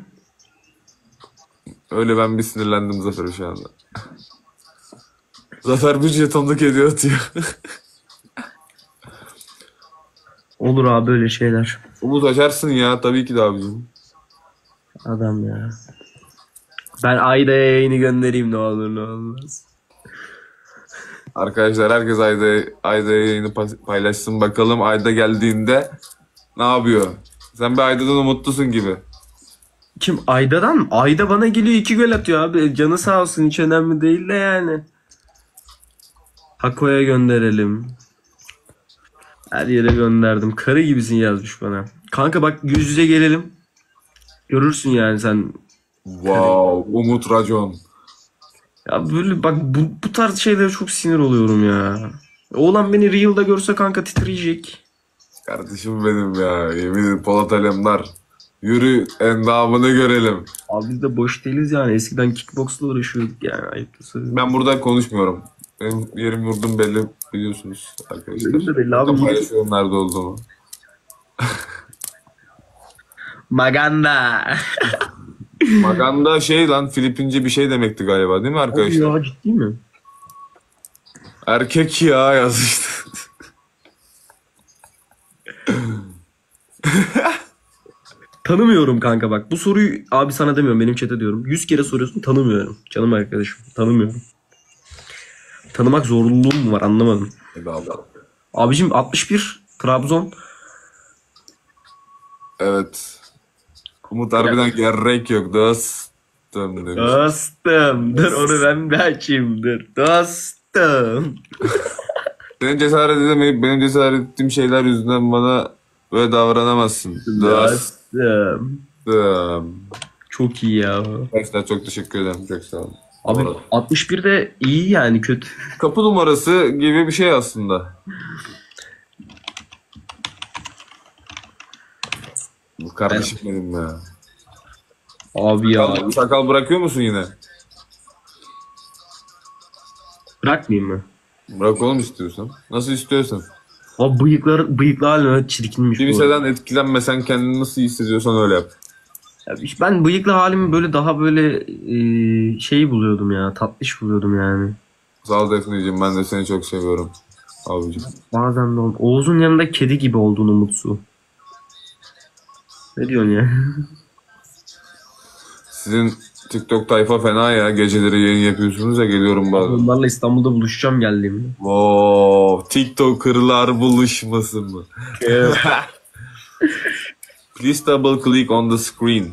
Öyle ben bir sinirlendim Zafer'e şu anda. Zafer bir jetonluk hediye atıyor. Olur abi böyle şeyler. Umut açarsın ya tabii ki de abicim. Adam ya. Ben Ayda'ya yayını göndereyim, ne olur ne olmaz. Arkadaşlar herkes Ayda Ayda yayını pa- paylaşsın bakalım Ayda geldiğinde ne yapıyor? Sen bir Ayda'dan umutlusun gibi. Kim, Ayda'dan mı? Ayda bana geliyor, iki gol atıyor abi. Canı sağ olsun, hiç önemli değil de yani. Hako'ya gönderelim. Her yere gönderdim. Karı gibisin yazmış bana. Kanka bak, yüz yüze gelelim. Görürsün yani sen. Wow, Umut Racon. Ya böyle bak, bu, bu tarz şeylere çok sinir oluyorum ya. Oğlan beni Real'da görse kanka titreyecek. Kardeşim benim ya. Yemin ederim Polat Alemdar. Yürü endamını görelim. Abi biz de boş değiliz yani. Eskiden kickboxla uğraşıyorduk yani. Ayıptı söyleyeyim. Ben burada konuşmuyorum. Benim yerim yurdum belli biliyorsunuz arkadaşlar. Benim de belli abi. Burada paylaşıyorum nerede olduğumu. Maganda. Maganda şey lan Filipince bir şey demekti galiba değil mi Abi arkadaşlar? ya, ciddi mi? Erkek ya yazmıştı. Tanımıyorum kanka bak. Bu soruyu abi sana demiyorum, benim chat'e diyorum. Yüz kere soruyorsun, tanımıyorum. Canım arkadaşım, tanımıyorum. Tanımak zorunluluğum mu var, anlamadım. Abicim altmış bir Trabzon. Evet. Umut harbiden gerek yok dostum demiş. Dostum. Dur onu ben bir açayım, dur. Dostum. Senin cesaret edemeyip benim cesaret ettiğim şeyler yüzünden bana böyle davranamazsın. Dostum. Dostum. Çok iyi ya. Arkadaşlar çok teşekkür ederim. Çok sağ olun. Abi altmış bir de iyi yani, kötü. Kapı numarası gibi bir şey aslında. Bu kardeşim benim ya. Abi ya. Sakal, sakal bırakıyor musun yine? Bırakmayayım mı? Bırak oğlum istiyorsan. Nasıl istiyorsan. Abi bıyıklar, bıyıklı haline çirkinmiş bu arada. Kimseden etkilenmesen kendini nasıl hissediyorsan öyle yap. Ya işte ben bıyıklı halimi böyle daha böyle e, şey buluyordum ya. Tatlış buluyordum yani. Sağ ol Defneciğim, ben de seni çok seviyorum. Abicim. Bazen de ol- Oğuz'un yanında kedi gibi olduğunu Mutsu. Ne diyorsun ya? Sizin TikTok tayfa fena ya. Geceleri yayın yapıyorsunuz ya, geliyorum bazen. Onlarla İstanbul'da buluşacağım geldiğimde. Wow, TikToker'lar buluşması mı? Please double click on the screen.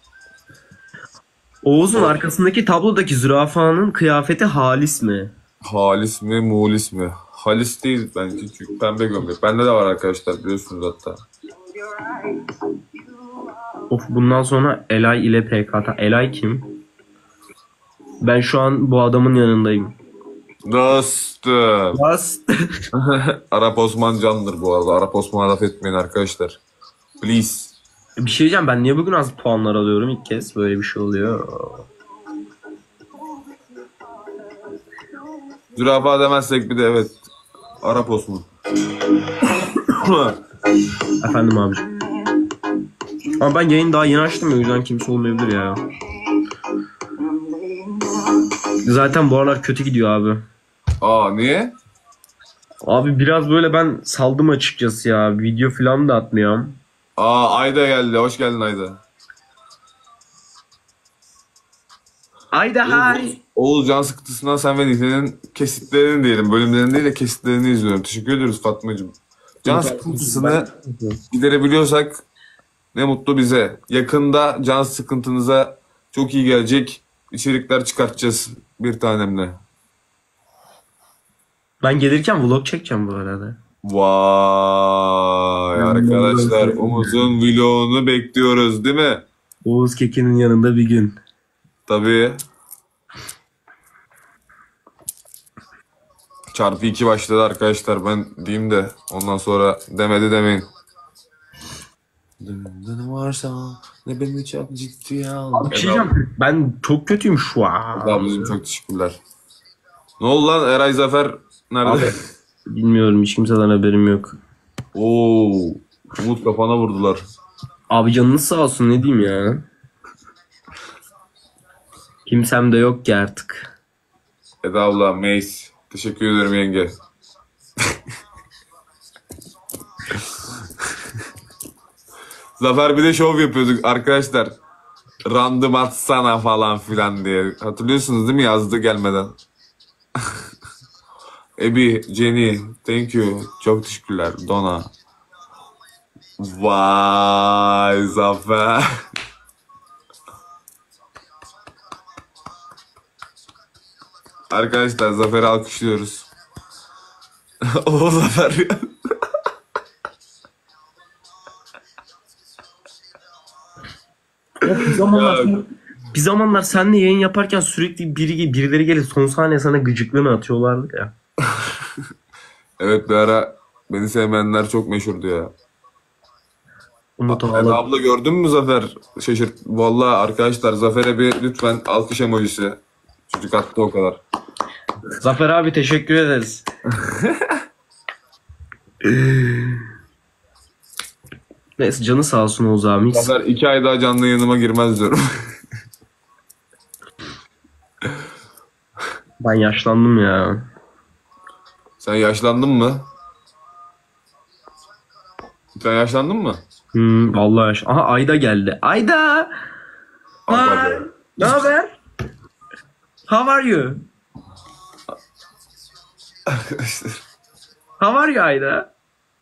Oğuz'un arkasındaki tablodaki zürafanın kıyafeti Halis mi? Halis mi, Mulis mi? Halis değil bence çünkü pembe gömlek. Bende de var arkadaşlar, biliyorsunuz hatta. Of, bundan sonra Elay ile P K T. Elay kim? Ben şu an bu adamın yanındayım. Dostum. Bas. Arap Osman candır bu arada. Arap Osman'a laf etmeyin arkadaşlar. Please. Bir şey diyeceğim, ben niye bugün az puanlar alıyorum, ilk kez böyle bir şey oluyor. Zürafa demezsek bir de evet. Arap Osman. Efendim abiciğim. Ama ben yayını daha yeni açtım ya, o yüzden kimse olmayabilir ya. Zaten bu aralar kötü gidiyor abi. Aa niye? Abi biraz böyle ben saldım açıkçası ya. Video falan da atmıyorum. Aa Ayda geldi. Hoş geldin Ayda. Ayda hay. Oğuz can sıkıntısından sen ve Nihle'nin kesitlerini diyelim. Bölümlerini değil de kesitlerini izliyorum. Teşekkür ediyoruz Fatmacığım. Can sıkıntısını giderebiliyorsak ne mutlu bize. Yakında can sıkıntınıza çok iyi gelecek içerikler çıkartacağız bir tanemle. Ben gelirken vlog çekeceğim bu arada. Vay arkadaşlar, Umut'un vlogunu bekliyoruz değil mi? Oğuz Kekin'in yanında bir gün. Tabii. Çarpı iki başladı arkadaşlar, ben diyeyim de ondan sonra demedi demeyin. Ne varsa ne beni çok ciddiye al. Bir şey diyeceğim, ben çok kötüyüm şu an. Ablacığım çok teşekkürler. Ne oldu lan, Eray Zafer nerede? Abi, bilmiyorum, hiç kimseden haberim yok. Oo, Umut kafana vurdular. Abi canınız sağ olsun, ne diyeyim ya. Kimsem de yok ki artık. Eda abla, Mace. Teşekkür ederim yenge. Zafer bir de şov yapıyorduk arkadaşlar. Random atsana falan filan diye. Hatırlıyorsunuz değil mi, yazdı gelmeden. Ebi, Jenny, thank you. Çok teşekkürler. Dona. Vay Zafer. Arkadaşlar Zafer'i alkışlıyoruz. O Zafer ya. Bir zamanlar, bir zamanlar seninle yayın yaparken sürekli biri, birileri gelip son saniye sana gıcıklığını atıyorlardı ya. Evet, bir ara beni sevmeyenler çok meşhurdu ya. Umut Evet, abla gördün mü Zafer? Şaşırt. Vallahi arkadaşlar Zafer'e bir lütfen alkış emojisi. Çocuk attı o kadar. Zafer abi teşekkür ederiz. Neyse, canı sağ olsun Oğuz abi. Zafer iki ay daha canlı yayınıma girmez diyorum. Ben yaşlandım ya. Sen yaşlandın mı? Sen yaşlandın mı? Hmm, vallahi yaş. Aha Ayda geldi. Ayda! Ayda. Hi. Ne haber? How are you? How are you Ayda?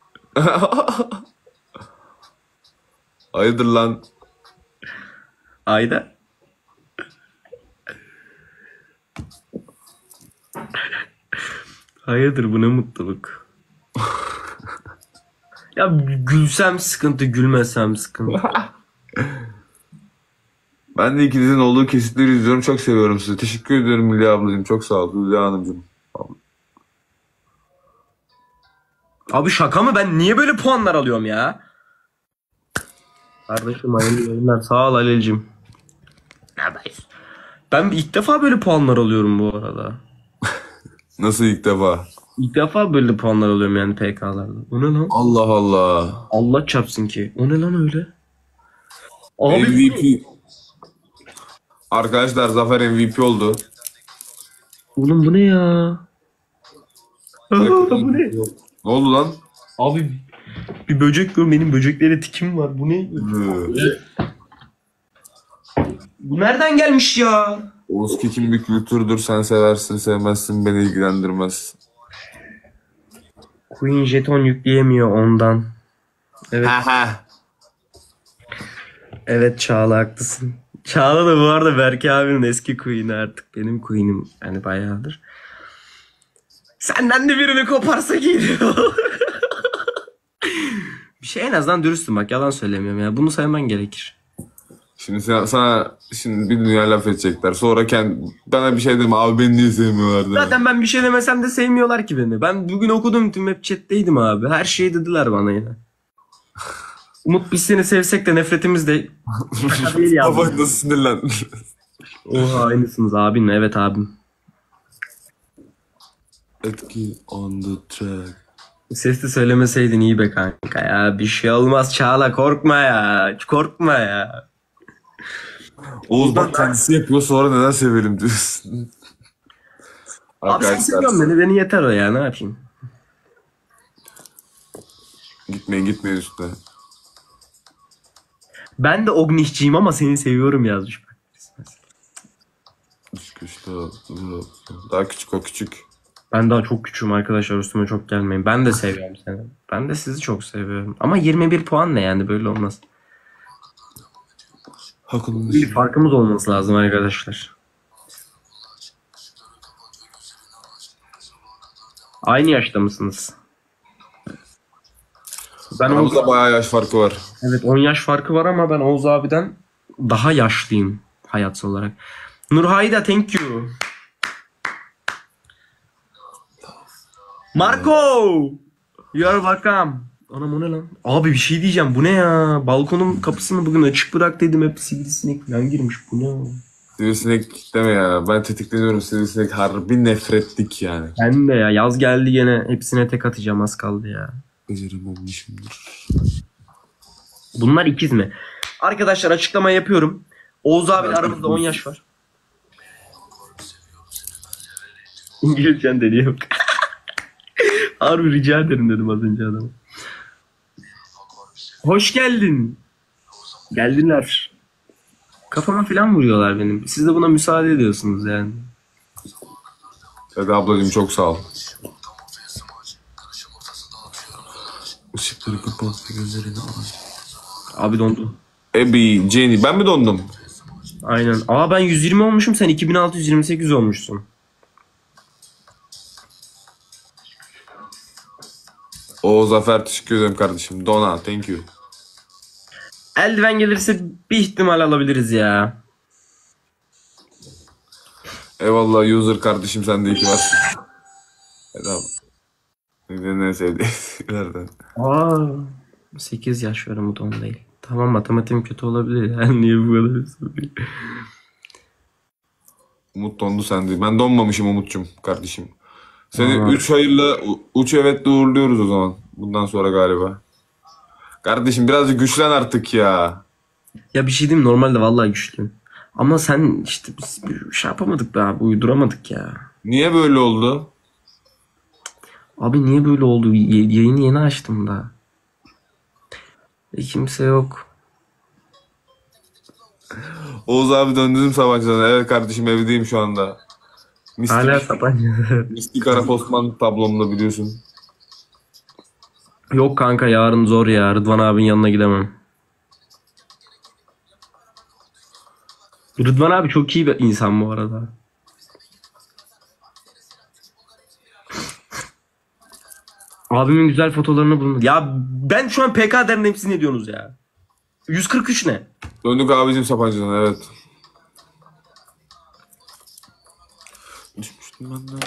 Hayırdır lan? Ayda? Hayırdır, bu ne mutluluk. Ya gülsem sıkıntı, gülmesem sıkıntı. Ben de ikinizin olduğu kesitleri izliyorum. Çok seviyorum sizi. Teşekkür ederim Hülya ablacığım. Çok sağ ol Hülya hanımcığım. Abi şaka mı? Ben niye böyle puanlar alıyorum ya? Kardeşim hayırlı yayınlar. Sağ ol Halil'cim. Ben ilk defa böyle puanlar alıyorum bu arada. Nasıl ilk defa? İlk defa böyle puanlar alıyorum yani P K'larda. O ne lan? Allah Allah. Allah çarpsın ki. O ne lan öyle? Abi M V P. Arkadaşlar Zafer M V P oldu. oğlum bu ne ya? Aa, bu ne? Ne oldu lan? Abi bir böcek gör, benim böceklere tikim var. Bu ne? Bu nereden gelmiş ya? Oğuz Kekim bir kültürdür. Sen seversin sevmezsin beni ilgilendirmez. Queen jeton yükleyemiyor ondan. Evet. Evet Çağla haklısın. Çağla da bu arada Berke abinin eski queen'i, artık benim queen'im yani bayağıdır. Senden de birini koparsa geliyor. Bir şey, en azından dürüstüm bak, yalan söylemiyorum ya. Bunu sayman gerekir. Şimdi sana, sana şimdi bir dünya laf edecekler. Sonra kendi, bana bir şey deme abi, beni niye sevmiyorlar deme. Zaten ben bir şey demesem de sevmiyorlar ki beni. Ben bugün okudum tüm hep chat'teydim abi. Her şeyi dediler bana yine. Umut biz seni sevsek de nefretimiz de şaka değil ya. Baba nasıl sinirlendin? Oha aynısınız abim. Evet abim. Etki on the track. Sesli söylemeseydin iyi be kanka ya. Bir şey olmaz Çağla korkma ya. Korkma ya. Oğuz bak kendisi yapıyor sonra neden sevelim diyorsun. Abi sen seviyorsun beni. Beni yeter o ya ne yapayım. Gitmeyin gitmeyin üstüne. Ben de Ognihçiyim ama seni seviyorum yazmış. Daha küçük o küçük. Ben daha çok küçüğüm arkadaşlar üstüme çok gelmeyin. Ben de seviyorum seni. Ben de sizi çok seviyorum. Ama yirmi bir puan ne yani böyle olmaz. Bir farkımız olması lazım arkadaşlar. Aynı yaşta mısınız? Ben Aramızda Oğuz... bayağı yaş farkı var. Evet on yaş farkı var ama ben Oğuz abiden daha yaşlıyım hayat olarak. Nurhayda thank you. Marco! You are welcome. Anam o ne lan? Abi bir şey diyeceğim bu ne ya? Balkonun kapısını bugün açık bırak dedim hep sivrisinek falan girmiş bu ne? Sivrisinek deme ya. Ben tetikleniyorum sivrisinek harbi nefretlik yani. Ben de ya yaz geldi gene hepsine tek atacağım az kaldı ya. Becerim olmuşumdur. Bunlar ikiz mi? Arkadaşlar açıklama yapıyorum. Oğuz abi aramızda on yaş var. İngilizcen deniyor. Harbi rica ederim dedim az önce adama. Hoş geldin. Geldiler. Kafama falan vuruyorlar benim. Siz de buna müsaade ediyorsunuz yani. Evet ablacığım çok sağ ol. Işıkları kapat ve gözlerini aç. Abi dondum. Ebi, Jenny. Ben mi dondum? Aynen. Aa ben yüz yirmi olmuşum sen iki bin altı yüz yirmi sekiz olmuşsun. O Zafer teşekkür ederim kardeşim. Dona thank you. Eldiven gelirse bir ihtimal alabiliriz ya. Eyvallah user kardeşim sen de iyi ki varsın. Evet abi. Senin en sevdiğin. Aa sekiz yaş var Umut on değil. Tamam matematiğim kötü olabilir yani niye bu kadar soruyor? Umut dondu sen değil. Ben donmamışım Umut'cum kardeşim. Seni üç hayırla üç evetle uğurluyoruz o zaman. Bundan sonra galiba. Kardeşim birazcık güçlen artık ya. Ya bir şey diyeyim normalde vallahi güçlüyüm. Ama sen işte biz bir şey yapamadık be abi uyduramadık ya. Niye böyle oldu? Abi niye böyle oldu? Y- yayını yeni açtım da. E, kimse yok. Oğuz abi döndüm Sabancı'dan. Evet kardeşim evdeyim şu anda. Mistik, Hala Sabancı. Mistik Arap Osman tablomda biliyorsun. Yok kanka yarın zor ya. Rıdvan abinin yanına gidemem. Rıdvan abi çok iyi bir insan bu arada. Abimin güzel fotolarını bulun. Ya ben şu an P K derin hepsi ne diyorsunuz ya? yüz kırk üç ne? Döndük abicim Sabancı'dan evet. Düşmüştüm ben de.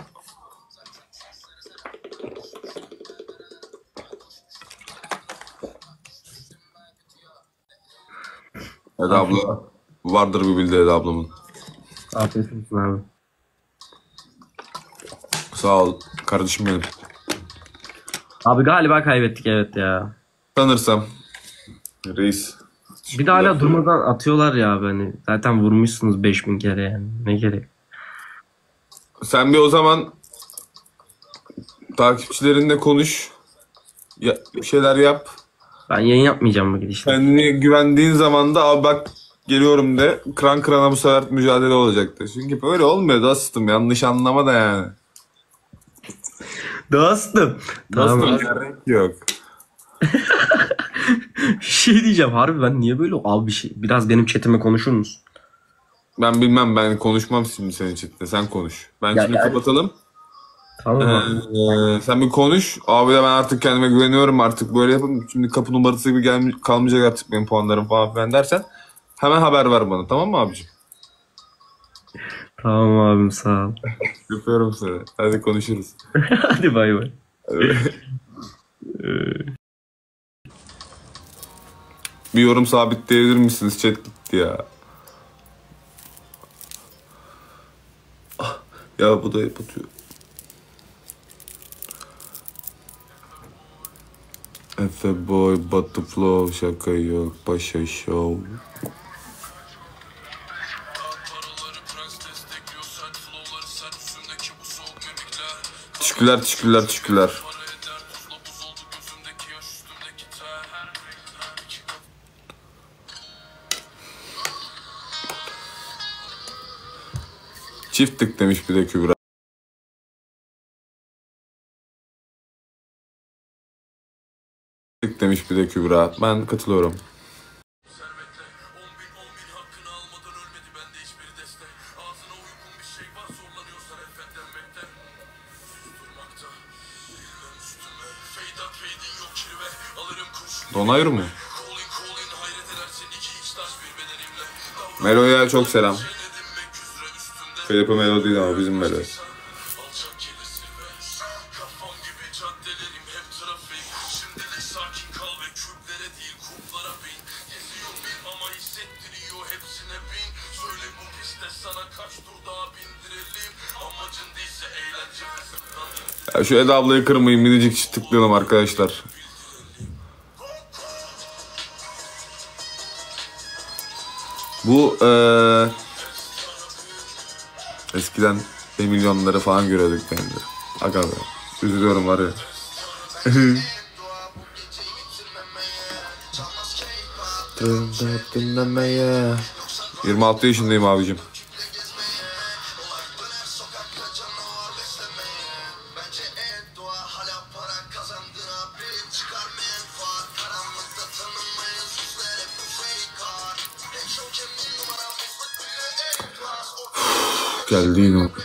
Eda abla vardır bir bildiği Eda ablamın. Afiyet olsun abi. Sağ ol kardeşim benim. Abi galiba kaybettik evet ya. Sanırsam. Reis. Bir de hala durmadan atıyorlar ya beni. Zaten vurmuşsunuz beş bin kere yani. Ne gerek? Sen bir o zaman takipçilerinle konuş. Ya, bir şeyler yap. Ben yayın yapmayacağım bu gidişle. Kendine güvendiğin zaman da abi bak geliyorum de kıran kırana bu sefer mücadele olacaktır. Çünkü böyle olmuyor dostum yanlış anlama da yani. Dostum. Dostum Tamam. gerek yok. Bir şey diyeceğim harbi ben niye böyle abi bir şey biraz benim chatime konuşur musun? Ben bilmem ben konuşmam şimdi senin chatte sen konuş. Ben Ya şimdi yani- kapatalım. Tamam abi. Ee, sen bir konuş. Abi de ben artık kendime güveniyorum artık böyle yapın. Şimdi kapı numarası gibi gel kalmayacak artık benim puanlarım falan filan dersen hemen haber ver bana tamam mı abicim? Tamam abim sağ ol. Öpüyorum seni. Hadi konuşuruz. Hadi bay bay. Bir yorum sabitleyebilir misiniz? Chat gitti ya. Ya bu da hep atıyor. Efe boy, batı flow, şaka yok, paşa show. Teşekkürler, teşekkürler, teşekkürler. Çift tık demiş bir de Kübra. Tık demiş bir de Kübra. Ben katılıyorum. Donayır mı? Melo'ya çok selam. Felipe Melo değil ama bizim Melo. Ya şu Eda ablayı kırmayın, minicik tıklayalım arkadaşlar. Bu ee, eskiden bir milyonları falan görüyorduk bence. Aga be, üzülüyorum var ya. yirmi altı yaşındayım abicim. Geldi yine o.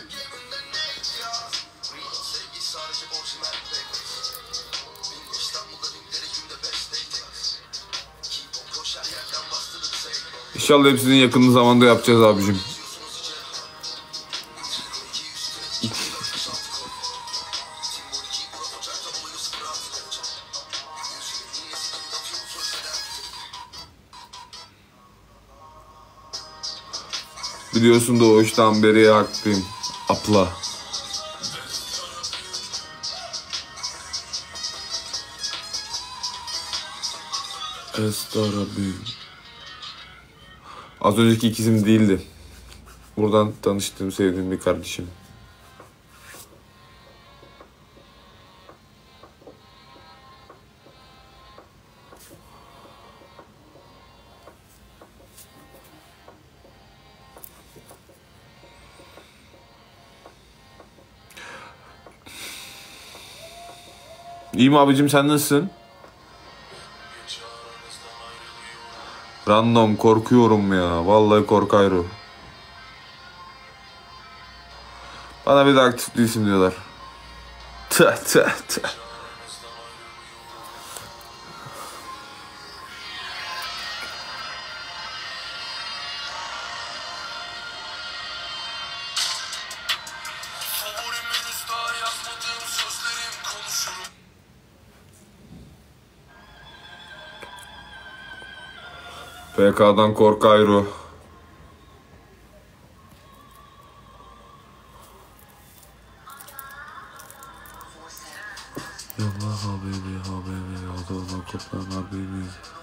İnşallah hepsini yakın zamanda yapacağız abicim. Biliyorsun da o işten beri haklıyım. Apla. Estarabim. Az önceki ikizim değildi. Buradan tanıştığım, sevdiğim bir kardeşim. İyiyim abicim, sen nasılsın? Random korkuyorum ya. Vallahi korkayro. Bana bir de aktif değilsin diyorlar. Tüh tüh tüh. P K'dan korkayro. Yallah habibi habibi adana koplan habibi.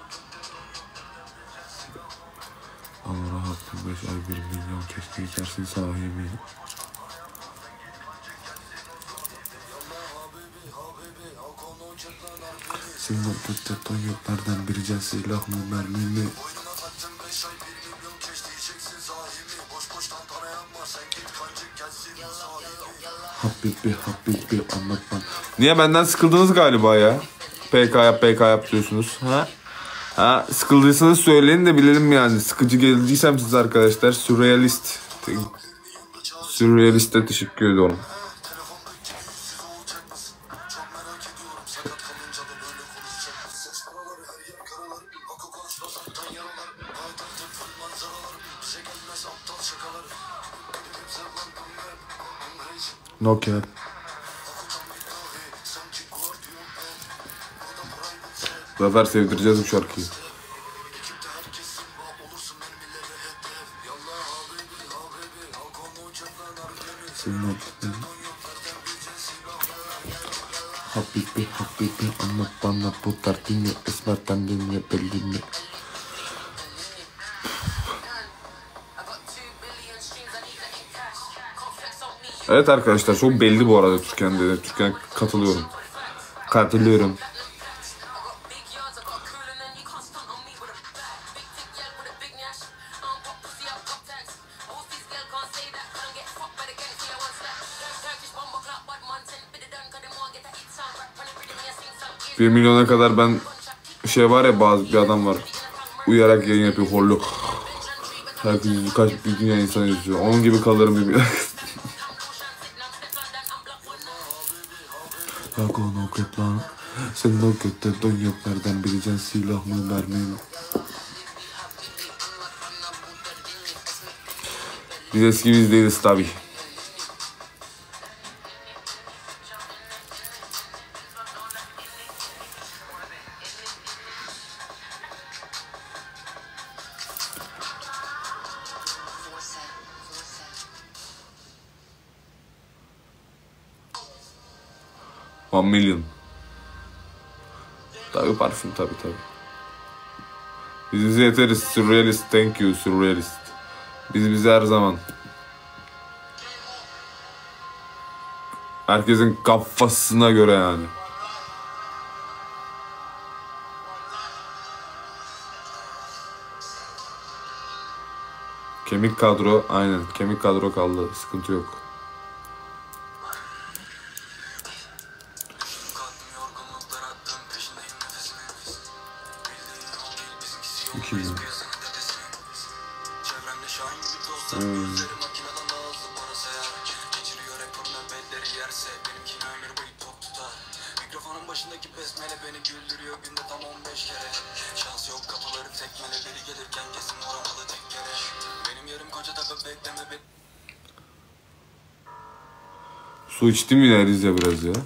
Amara hakkım beş ay bir milyon keşke içersin sahibi. Sinir tuttan yok nereden bileceğiz silah mı mermi mi? Habibi habibi anlatma. Niye benden sıkıldınız galiba ya? P K yap P K yap diyorsunuz. Ha? Ha, sıkıldıysanız söyleyin de bilelim yani. Sıkıcı geldiysem siz arkadaşlar. Surrealist. Surrealist'e teşekkür ediyorum. Nokia. Bu sefer sevdireceğiz bu şarkıyı. Habibi habibi anlat bana bu derdini, esmerden dinle belini. Evet arkadaşlar, çok belli bu arada Türkan dedi. Türkan katılıyorum. Katılıyorum. Bir milyona kadar ben şey var ya, bazı bir adam var. Uyuyarak yayın yapıyor, holluk. Herkes kaç bir dünya insan izliyor. Onun gibi kalırım bir milyona. Bak onu kötü lan. Senin o kötü don yok, nereden bileceksin silah mı mermi mi? Biz eski biz değiliz tabi. One million. Tabii parfüm, tabii tabii. Biz bize yeteriz. Surrealist, thank you surrealist. Biz bize her zaman. Herkesin kafasına göre yani. Kemik kadro, aynen. Kemik kadro kaldı. Sıkıntı yok. iki bin. Hmm. Su içtim yine Rize biraz ya.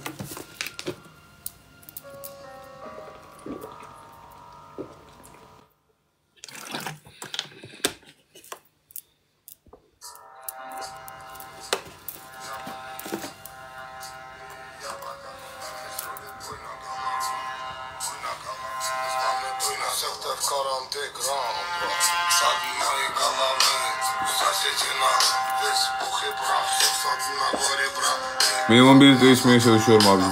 Minimum bir değişmeye çalışıyorum abim.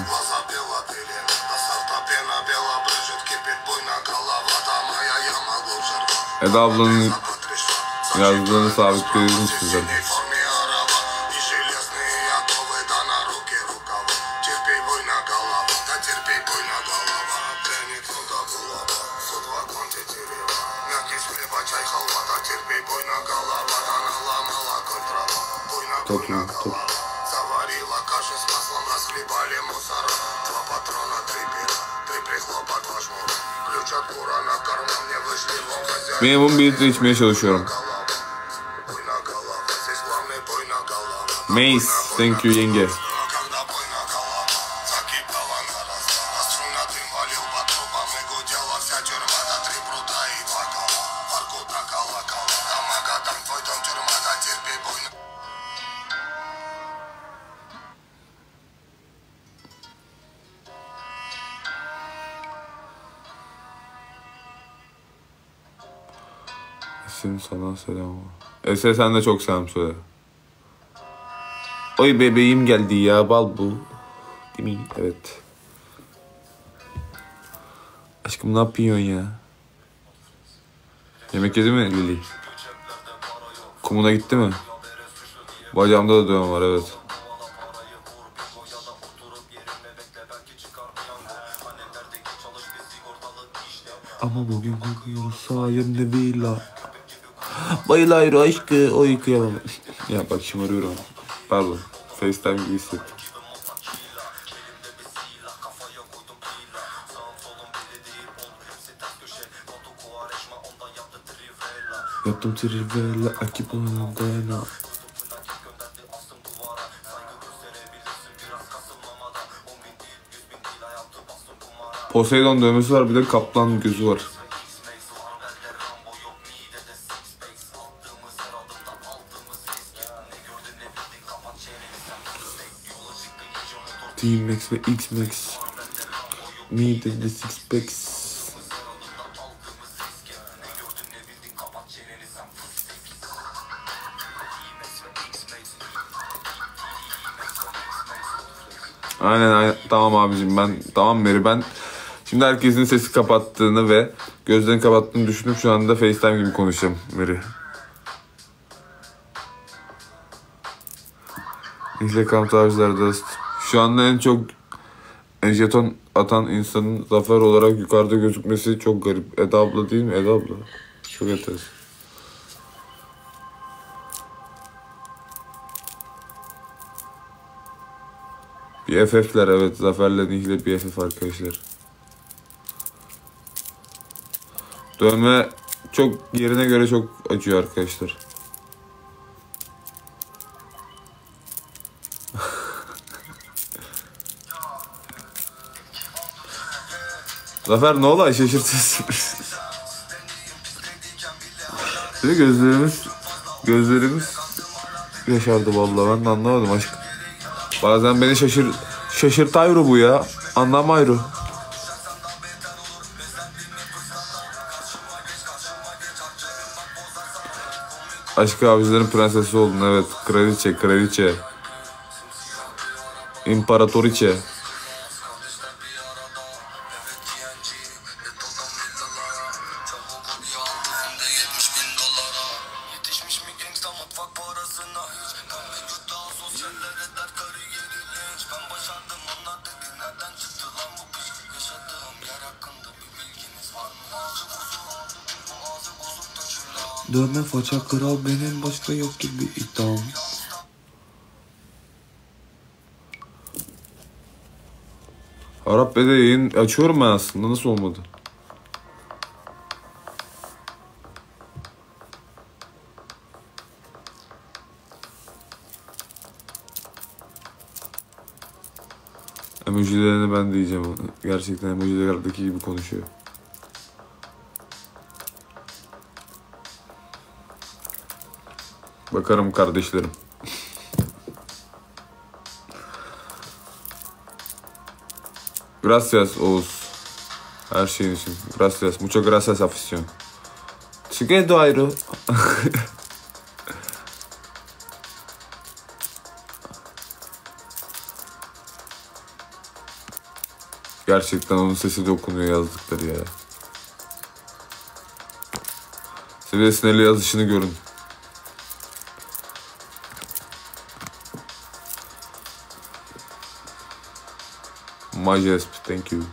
Eda ablanın yazdığını sabitlediğiniz sizler. Toplum, toplum. Minimum bir litre içmeye çalışıyorum. Mace, thank you yenge. Esin sana selam. Ese sen de çok selam söyle. Oy bebeğim geldi ya, bal bu. Değil mi? Evet. Aşkım ne yapıyorsun ya? Yemek yedi mi Lili? Kumuna gitti mi? Bacağımda da dövme var, evet. Ama bugün kokuyoruz sayemde villa. Bayılayır aşkı, oy kıyamam. Ya bak şımarıyorum. Pardon. FaceTime gibi hissettim. Yaptım trivela, akip onun dayana. Poseidon dövmesi var, bir de kaplan gözü var. T-Max ve X-Max. Me de the six packs. Aynen aynen. Tamam abicim ben. Tamam Meri ben. Şimdi herkesin sesi kapattığını ve gözlerini kapattığını düşünüp şu anda FaceTime gibi konuşacağım Meri. İhle kamp avcılarda. Şu anda en çok jeton atan insanın zafer olarak yukarıda gözükmesi çok garip. Eda abla değil mi? Eda abla. Çok enteresan. B F F'ler evet. Zafer'le Nihle B F F arkadaşlar. Dövme çok yerine göre çok acıyor arkadaşlar. Zafer ne olay şaşırtırsın. gözlerimiz gözlerimiz yaşardı vallahi ben de anlamadım aşk. Bazen beni şaşır şaşırtayro bu ya. Anlamayro. Aşk avcıların prensesi oldun evet. Kraliçe, kraliçe. İmparatoriçe. Dövme faça kral benim başka yok gibi iddiam. Arap Bey'de yayın açıyorum ben aslında. Nasıl olmadı? Emojilerini ben diyeceğim. Gerçekten emojilerdeki gibi konuşuyor. Bakarım kardeşlerim. Gracias Oğuz. Her şeyin için. Gracias. Mucho gracias afición. Çıkıyor ayrı. Gerçekten onun sesi dokunuyor yazdıkları ya. Seviyesinin eli yazışını görün. Majesp, thank you.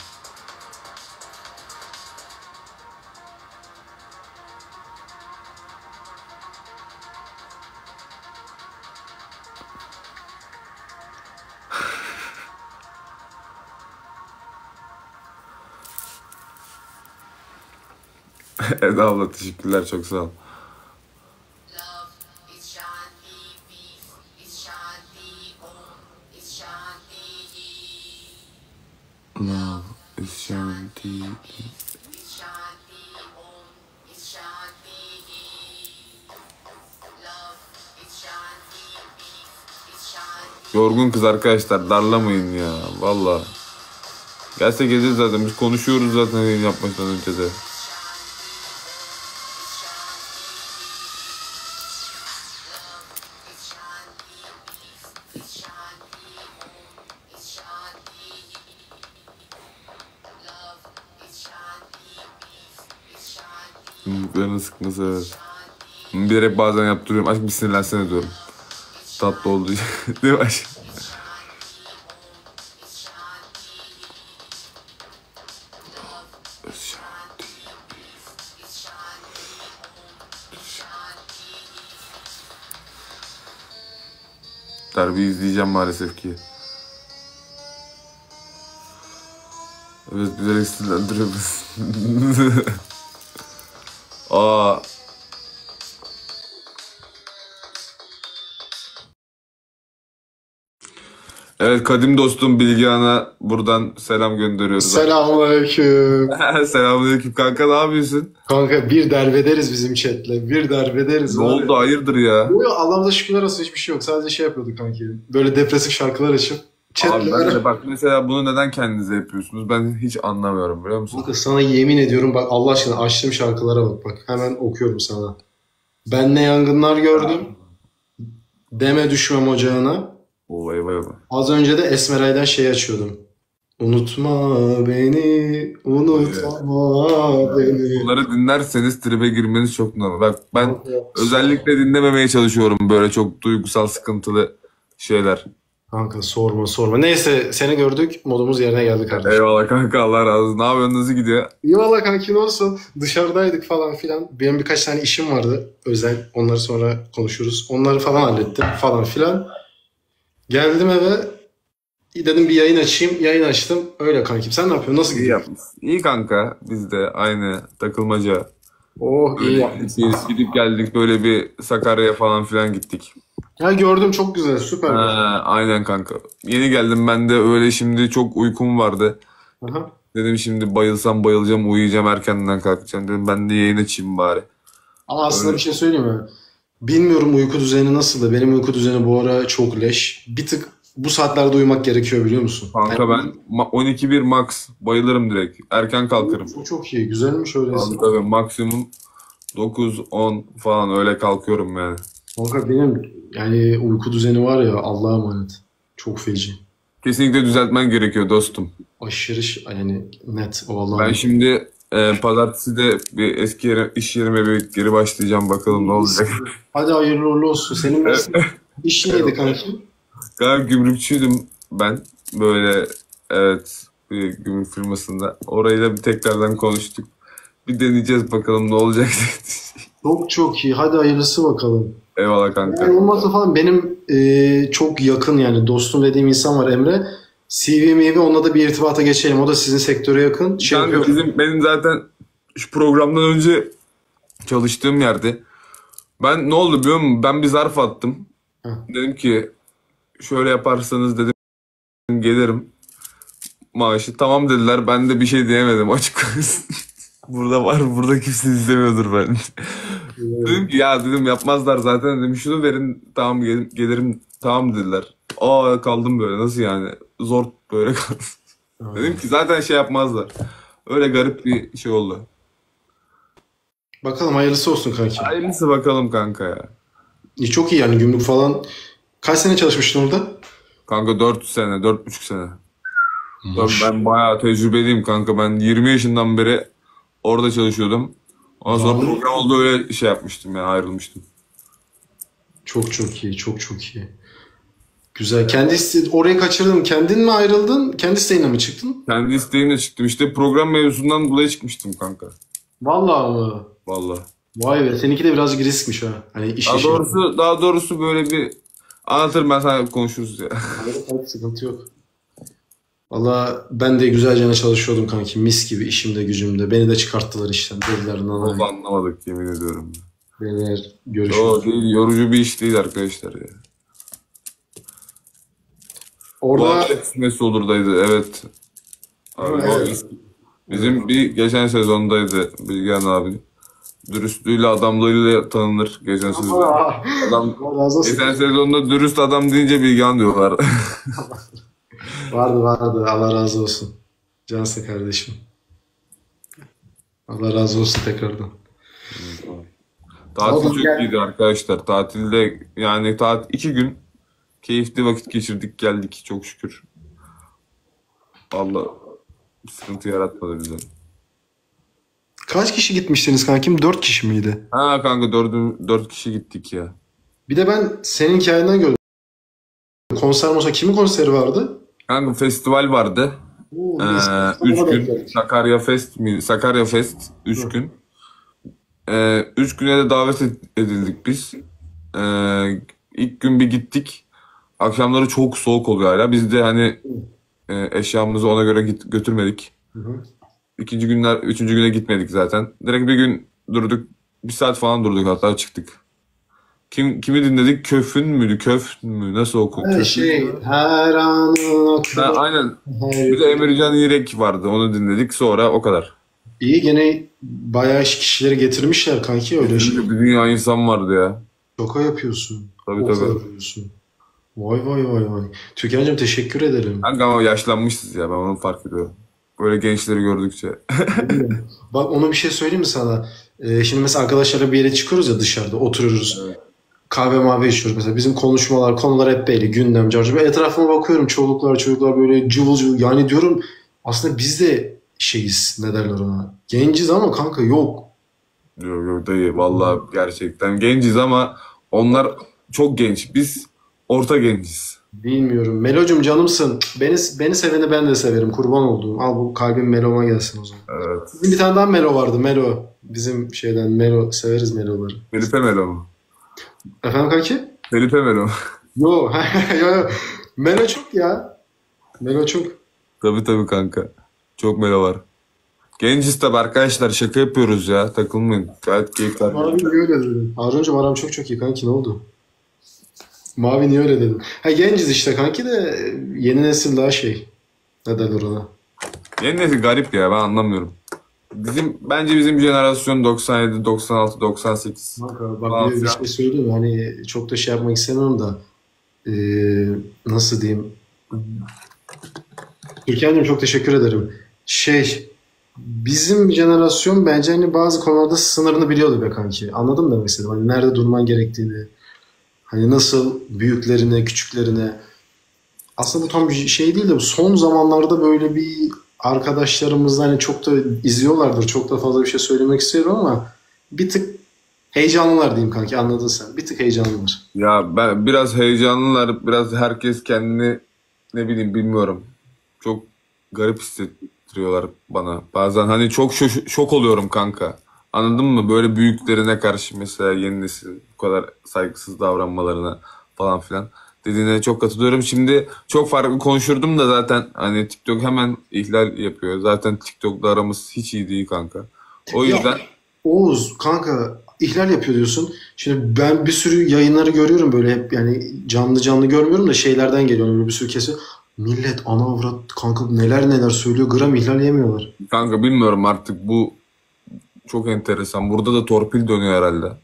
Eda abla teşekkürler çok sağ ol. Love is Shanti. Yorgun kız arkadaşlar darlamayın ya valla. Gelse gelir zaten biz konuşuyoruz zaten yayın yapmadan önce de. Mumluklarını sıkması evet. Bilerek bazen yaptırıyorum. Aşk bir sinirlensene diyorum. Tatlı olduğu için. Değil mi aşk? Derbi izleyeceğim maalesef ki. Evet güzel sinirlendiriyoruz. Aa. Evet kadim dostum Bilgehan'a buradan selam gönderiyoruz. Selamünaleyküm. Selamünaleyküm kanka ne yapıyorsun? Kanka bir derbederiz bizim chatle. Bir derbederiz. Ne oldu hayırdır ya? Bu Allah'ımıza şükürler olsun hiçbir şey yok. Sadece şey yapıyorduk kanki. Böyle depresif şarkılar açıp Abi ben de bak mesela bunu neden kendinize yapıyorsunuz? Ben hiç anlamıyorum biliyor musun? Kanka sana yemin ediyorum bak Allah aşkına açtım şarkılara bak bak. Hemen okuyorum sana. Ben ne yangınlar gördüm. Deme düşmem ocağına. Vay vay vay. Az önce de Esmeray'dan şey açıyordum. Unutma beni, unutma beni. Bunları dinlerseniz tribe girmeniz çok normal. Bak ben özellikle dinlememeye çalışıyorum böyle çok duygusal sıkıntılı şeyler. Kanka sorma sorma. Neyse seni gördük modumuz yerine geldi kardeşim. Eyvallah kanka Allah razı olsun. Ne yapıyorsun nasıl gidiyor? İyi valla kanki ne olsun. Dışarıdaydık falan filan. Benim birkaç tane işim vardı özel. Onları sonra konuşuruz. Onları falan hallettim falan filan. Geldim eve. Dedim bir yayın açayım. Yayın açtım. Öyle kankim. Sen ne yapıyorsun? Nasıl İyi gidiyor? yapmışsın. İyi kanka biz de aynı takılmaca. Oh iyi Böyle yapmışsın. biz gidip geldik böyle bir Sakarya'ya falan filan gittik. Ya gördüm çok güzel. Süper. Ha, aynen kanka. Yeni geldim ben de öyle şimdi çok uykum vardı. Aha. Dedim şimdi bayılsam bayılacağım uyuyacağım erkenden kalkacağım dedim ben de yayın açayım bari. Ama aslında bir şey söyleyeyim mi? Bilmiyorum uyku düzeni nasıl da benim uyku düzeni bu ara çok leş. Bir tık bu saatlerde uyumak gerekiyor biliyor musun? Kanka ben ma- on iki bir max bayılırım direkt. Erken kalkarım. Çok, çok iyi. Güzelmiş öyleyse. Tabii tabii maksimum dokuz on falan öyle kalkıyorum yani. Kanka benim yani uyku düzeni var ya Allah'a emanet. Çok feci. Kesinlikle düzeltmen gerekiyor dostum. Aşırı ş- yani net o Allah'a Ben emanet. şimdi e, pazartesi de bir eski yere, iş yerime bir geri başlayacağım bakalım ne olacak. Hadi hayırlı uğurlu olsun. Senin nasıl iş neydi kanki? Galiba gümrükçüydüm ben. Böyle evet bir gümrük firmasında. Orayı da bir tekrardan konuştuk. Bir deneyeceğiz bakalım ne olacak. Çok çok iyi. Hadi hayırlısı bakalım. Eyvallah kanka. Yani olmazsa falan benim e, çok yakın yani dostum dediğim insan var Emre. C V M V onunla da bir irtibata geçelim. O da sizin sektöre yakın. Şey Kanka yapıyor. bizim benim zaten şu programdan önce çalıştığım yerde ben ne oldu biliyor musun? Ben bir zarf attım. Hı. Dedim ki şöyle yaparsanız dedim gelirim. Maaşı tamam dediler. Ben de bir şey diyemedim açıkçası. Burada var. Burada kimse izlemiyordur ben. Dedim ki ya dedim yapmazlar zaten dedim şunu verin tamam gel- gelirim tamam dediler. Aa kaldım böyle nasıl yani zor böyle kaldım. Dedim ki zaten şey yapmazlar. Öyle garip bir şey oldu. Bakalım hayırlısı olsun kanki. Hayırlısı bakalım kanka ya. İyi, çok iyi yani gümrük falan. Kaç sene çalışmıştın orada? Kanka dört sene, dört buçuk sene. Tabii ben bayağı tecrübeliyim kanka. Ben yirmi yaşından beri orada çalışıyordum. Ondan sonra Vallahi. program oldu öyle şey yapmıştım yani ayrılmıştım. Çok çok iyi, çok çok iyi. Güzel. Kendi iste- orayı kaçırdın. Kendin mi ayrıldın? Kendi isteğinle mi çıktın? Kendi isteğimle çıktım. İşte program mevzusundan dolayı çıkmıştım kanka. Vallahi mı? Vallahi. Vay be. Seninki de birazcık riskmiş ha. Hani iş Daha işi. doğrusu, daha doğrusu böyle bir anlatırım ben sana konuşuruz ya. Hayır, sıkıntı yok. Valla ben de güzelce çalışıyordum kanki. Mis gibi işimde gücümde. Beni de çıkarttılar işten. Dediler Vallahi nana. anlamadık yemin ediyorum. Beyler O görüşürüz. değil, yorucu bir iş değil arkadaşlar ya. Bu Orada Alex Mesolur'daydı evet. Abi, o Evet. bizim bir geçen sezondaydı Bilgehan abi. Dürüstlüğüyle adamlığıyla tanınır geçen sezon. Aa, Adam, Allah razı olsun. geçen sezonda dürüst adam deyince Bilgehan diyorlar. Vardı vardı. Allah razı olsun. Cansın kardeşim. Allah razı olsun tekrardan. Tatil Oğlum çok gel. iyiydi arkadaşlar. Tatilde yani tatil iki gün keyifli vakit geçirdik geldik çok şükür. Vallahi sıkıntı yaratmadı bize. Kaç kişi gitmiştiniz kankim? Dört kişi miydi? Ha kanka dördüm, dört kişi gittik ya. Bir de ben senin hikayenden gördüm. Konser olsa kimin konseri vardı? Kanka festival vardı. Oo, Ee, biz- üç ona denk gün geldik. Sakarya Fest mi? Sakarya Fest üç Hı. gün. Ee, üç güne de davet ed- edildik biz. Ee, ilk gün bir gittik. Akşamları çok soğuk oluyor hala. Biz de hani e, eşyamızı ona göre git, götürmedik. Hı hı. İkinci günler, üçüncü güne gitmedik zaten. Direkt bir gün durduk. Bir saat falan durduk hatta çıktık. Kim kimi dinledik? Köfün müydü? Köf mü? Nasıl oku? Her Köfün şey mü? her an Ha, aynen. her- Bir de Emircan İrek vardı. Onu dinledik. Sonra o kadar. İyi gene bayağı kişileri getirmişler kanki öyle şey. Bir dünya insan vardı ya. Şaka yapıyorsun. Tabii O tabii. kadar diyorsun. Vay vay vay vay. Türkan'cığım teşekkür ederim. Kanka ama yaşlanmışız ya, ben onu fark ediyorum. Böyle gençleri gördükçe. Bak ona bir şey söyleyeyim mi sana? Ee, şimdi mesela arkadaşlarla bir yere çıkıyoruz ya, dışarıda oturuyoruz. Evet. Kahve mavi içiyoruz mesela. Bizim konuşmalar, konular hep böyle gündem, carcı. Böyle etrafıma bakıyorum, çoluklar çocuklar böyle cıvıl cıvıl. Yani diyorum aslında biz de şeyiz, ne derler ona. Genciz ama kanka yok. Yok yok dayı, vallahi gerçekten genciz ama onlar çok genç. Biz orta genciz. Bilmiyorum. Melo'cum canımsın. Beni beni seveni ben de severim. Kurban olduğum. Al bu kalbim Melo'ma gelsin o zaman. Evet. Bizim bir tane daha Melo vardı. Melo. Bizim şeyden Melo. Severiz Melo'ları. Felipe Melo mu? Efendim kanki? Felipe Melo. Yo. yo, yo. Melo çok ya. Melo çok. Tabii tabii kanka. Çok Melo var. Genciz tabii arkadaşlar, şaka yapıyoruz ya. Takılmayın. Gayet keyifli. Mavi niye öyle dedin? Haruncuğum aram çok çok iyi kanki, ne oldu? Mavi niye öyle dedin? Ha genciz işte kanki de yeni nesil daha şey. Ne derler ona? Yeni nesil garip ya, ben anlamıyorum. Bizim bence bizim jenerasyon doksan yedi, doksan altı, doksan sekiz. Kanka bak Falan bir, bir filan. şey söyleyeyim mi? Hani çok da şey yapmak istemiyorum da eee, nasıl diyeyim? Türkan'cığım çok teşekkür ederim. Şey, bizim jenerasyon bence hani bazı konularda sınırını biliyordu be kanki. Anladın mı demek istedim? Hani nerede durman gerektiğini, hani nasıl büyüklerine, küçüklerine. Aslında bu tam bir şey değil de son zamanlarda böyle bir arkadaşlarımız hani çok da izliyorlardır. Çok da fazla bir şey söylemek istiyorum ama bir tık heyecanlılar diyeyim kanki, anladın sen. Bir tık heyecanlılar. Ya ben biraz heyecanlılar, biraz herkes kendini, ne bileyim, bilmiyorum. Çok garip hissettiriyorlar bana. Bazen hani çok şok, şok oluyorum kanka. Anladın mı? Böyle büyüklerine karşı mesela yeni nesil bu kadar saygısız davranmalarına falan filan. Dediğine çok katılıyorum. Şimdi çok farklı konuşurdum da zaten hani TikTok hemen ihlal yapıyor. Zaten TikTok'la aramız hiç iyi değil kanka. O Ya yüzden Oğuz kanka ihlal yapıyor diyorsun. Şimdi ben bir sürü yayınları görüyorum böyle, hep yani canlı canlı görmüyorum da şeylerden geliyor böyle bir sürü kesi. Millet ana avrat kanka neler neler söylüyor, gram ihlal yemiyorlar. kanka bilmiyorum artık, bu çok enteresan. Burada da torpil dönüyor herhalde.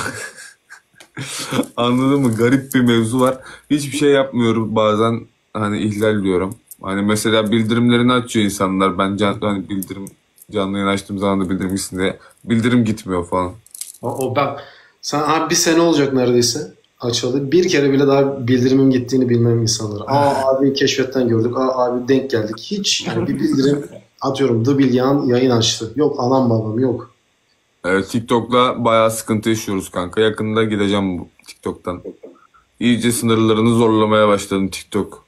Anladın mı? Garip bir mevzu var. Hiçbir şey yapmıyorum bazen, hani ihlal diyorum. Hani mesela bildirimlerini açıyor insanlar. Ben can, hani bildirim canlı yayın açtığım zaman da bildirim gitsin diye. Bildirim gitmiyor falan. O, o bak sen abi bir sene olacak neredeyse açıldı. Bir kere bile daha bildirimim gittiğini bilmem insanlara. Aa abi keşfetten gördük. Aa abi denk geldik. Hiç yani bir bildirim atıyorum. The Bilgehan yayın açtı. Yok anam babam yok. Evet, TikTok'la bayağı sıkıntı yaşıyoruz kanka. Yakında gideceğim bu TikTok'tan. İyice sınırlarını zorlamaya başladım TikTok.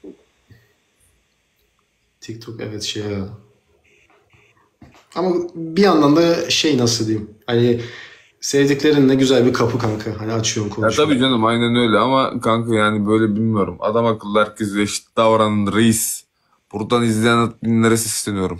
TikTok evet şey ya. Ama bir yandan da şey nasıl diyeyim. Hani sevdiklerinle güzel bir kapı kanka. Hani açıyorsun Ya konuşuyorsun. tabii canım, aynen öyle ama kanka yani böyle bilmiyorum. Adam akıllı herkese eşit davranan reis. Buradan izleyen adminlere sesleniyorum.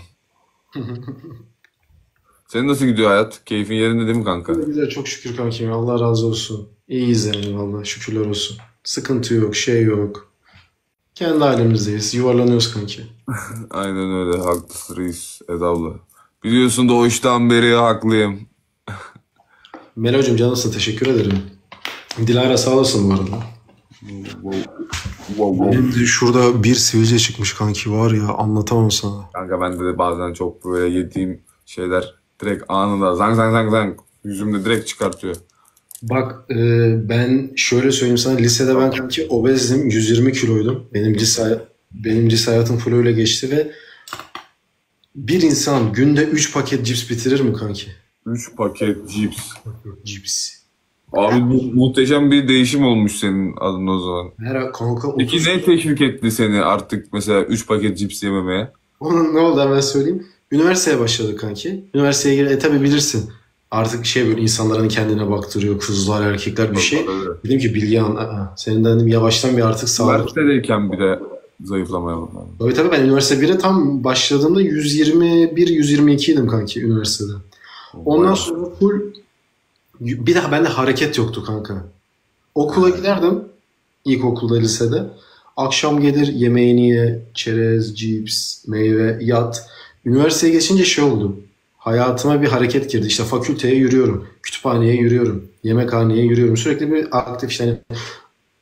Senin nasıl gidiyor hayat? Keyfin yerinde değil mi kanka? Güzel çok şükür kankim. Allah razı olsun. İyiyiz yani valla. Şükürler olsun. Sıkıntı yok, şey yok. Kendi halimizdeyiz. Yuvarlanıyoruz kanki. Aynen öyle. Haklısın reis Edabla. Biliyorsun doğuştan beri haklıyım. Merhacığım canımsın. Teşekkür ederim. Dilara sağ olasın bu arada. Wow. Wow, wow. Benim de şurada bir sivilce çıkmış kanki var ya, anlatamam sana. Kanka bende de bazen çok böyle yediğim şeyler direkt anında zang zang zang zang yüzümde direkt çıkartıyor. Bak e, ben şöyle söyleyeyim sana, lisede ben kanki obezdim, yüz yirmi kiloydum. Benim lise benim lise hayatım full öyle geçti ve bir insan günde üç paket cips bitirir mi kanki? üç paket cips. Cips. Abi mu- muhteşem bir değişim olmuş senin adın o zaman. Her kanka Peki otuz. ne teşvik etti seni artık mesela üç paket cips yememeye? Onun ne oldu hemen söyleyeyim. Üniversiteye başladık kanki. Üniversiteye gir, e tabi bilirsin. Artık şey böyle insanların kendine baktırıyor, kızlar erkekler bir şey. Öyle. Dedim ki Bilgehan, aa, senin de dedim yavaştan bir artık sağlık. Üniversitedeyken bir de zayıflamaya başladım. Tabii tabii ben üniversite bire tam başladığımda yüz yirmi bir yüz yirmi iki idim kanki üniversitede. Ondan sonra full bir daha bende hareket yoktu kanka. Okula giderdim. İlkokulda, lisede. Akşam gelir yemeğini ye, çerez, cips, meyve, yat. Üniversiteye geçince şey oldu. Hayatıma bir hareket girdi. İşte fakülteye yürüyorum, kütüphaneye yürüyorum, yemekhaneye yürüyorum. Sürekli bir aktif işte. Hani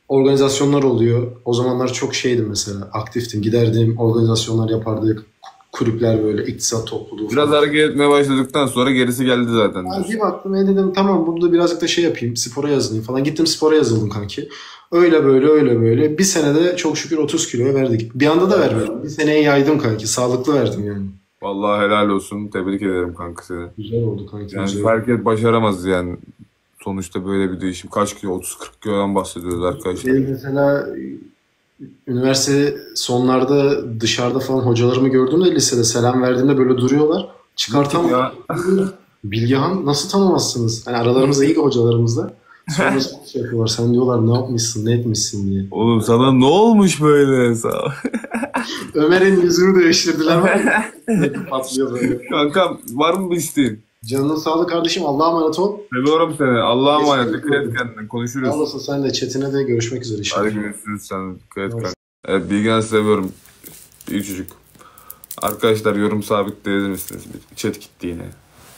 organizasyonlar oluyor. O zamanlar çok şeydim mesela, aktiftim. Giderdim, organizasyonlar yapardık. Kulüpler böyle, iktisat topluluğu Biraz falan. hareket etmeye başladıktan sonra gerisi geldi zaten. Ben bir baktım, e dedim tamam, burada birazcık da şey yapayım, spora yazılayım falan. Gittim spora yazıldım kanki. Öyle böyle öyle böyle. Bir senede çok şükür otuz kiloya verdik. Bir anda da vermedim. Bir seneye yaydım kanki. Sağlıklı verdim yani. Vallahi helal olsun. Tebrik ederim kanka seni. Güzel oldu kanki. Yani Güzel. herkes başaramaz yani. Sonuçta böyle bir değişim. Kaç kilo? otuz kırk kilodan bahsediyoruz arkadaşlar. Benim mesela üniversite sonlarda dışarıda falan hocalarımı gördüğümde, lisede selam verdiğimde böyle duruyorlar. Çıkartam Ya. Bilgehan nasıl tanımazsınız? Hani aralarımızda iyi hocalarımızla. Sonra şey yapıyorlar. Sen diyorlar ne yapmışsın, ne etmişsin diye. Oğlum sana ne olmuş böyle? Sağ Ömer'in yüzünü değiştirdiler. Patlıyor böyle. Kankam var mı bir isteğin? Canına sağlık kardeşim. Allah'a emanet ol. Seviyorum seni. Allah'a emanet. Dikkat et kendine. Konuşuruz. Sağ olasın, sen de chatine de görüşmek üzere inşallah. Hadi görüşürüz sen. Dikkat et kanka. Evet, Bilgehan'ı seviyorum. İyi çocuk. Arkadaşlar yorum sabitleyebilir misiniz? Bir chat gitti yine.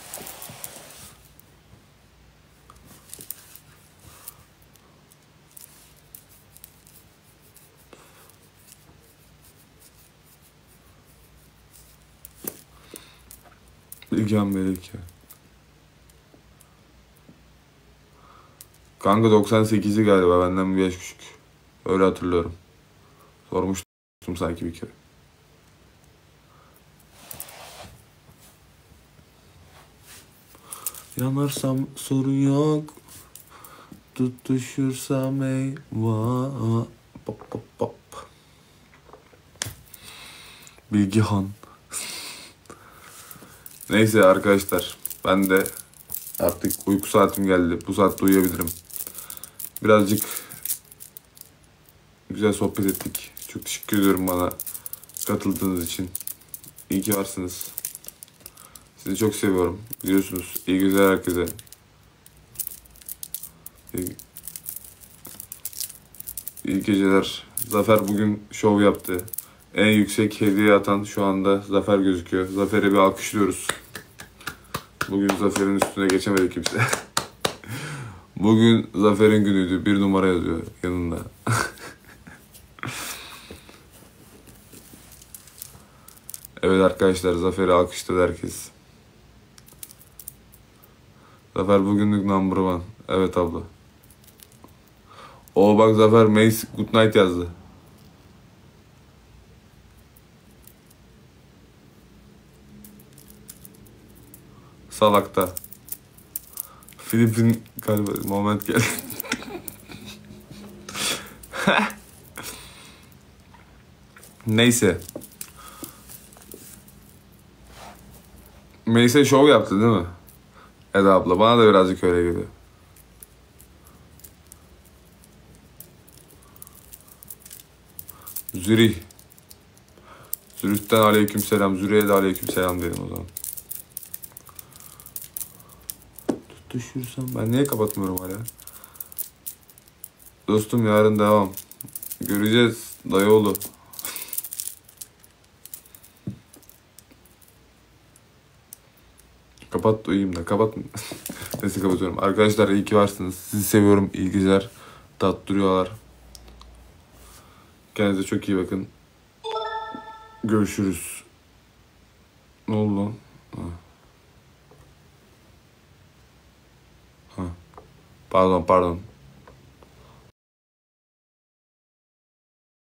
Bilgehan Melike. Kanka doksan sekizi galiba, benden bir yaş küçük. Öyle hatırlıyorum. Sormuştum sanki bir kere. Yanarsam sorun yok. Tutuşursam eyvah. Pop pop pop. Bilgehan. Neyse arkadaşlar, ben de artık uyku saatim geldi. Bu saatte uyuyabilirim. Birazcık güzel sohbet ettik. Çok teşekkür ediyorum bana katıldığınız için. İyi ki varsınız. Sizi çok seviyorum. Biliyorsunuz. İyi geceler herkese. İyi, iyi geceler. Zafer bugün şov yaptı. En yüksek hediye atan şu anda Zafer gözüküyor. Zafer'e bir alkışlıyoruz. Bugün Zafer'in üstüne geçemedi kimse. Bugün Zafer'in günüydü. Bir numara yazıyor yanında. Evet arkadaşlar, Zafer'i alkışladı herkes. Zafer bugünlük number one. Evet abla. O bak, Zafer Mace good night yazdı. Salakta. Filipin galiba moment geldi. Neyse. Mace show yaptı değil mi? Eda abla. Bana da birazcık öyle geliyor. Zürih. Zürih'ten aleykümselam. Zürih'e de aleykümselam dedim o zaman. Düşürsem ben niye kapatmıyorum hala? Dostum yarın devam. Göreceğiz dayıoğlu. Kapat uyuyayım da kapat. Neyse kapatıyorum. Arkadaşlar iyi ki varsınız. Sizi seviyorum. İyi geceler. Tattırıyorlar. Kendinize çok iyi bakın. Görüşürüz. Ne oldu lan? Ha. Ha. Pardon pardon.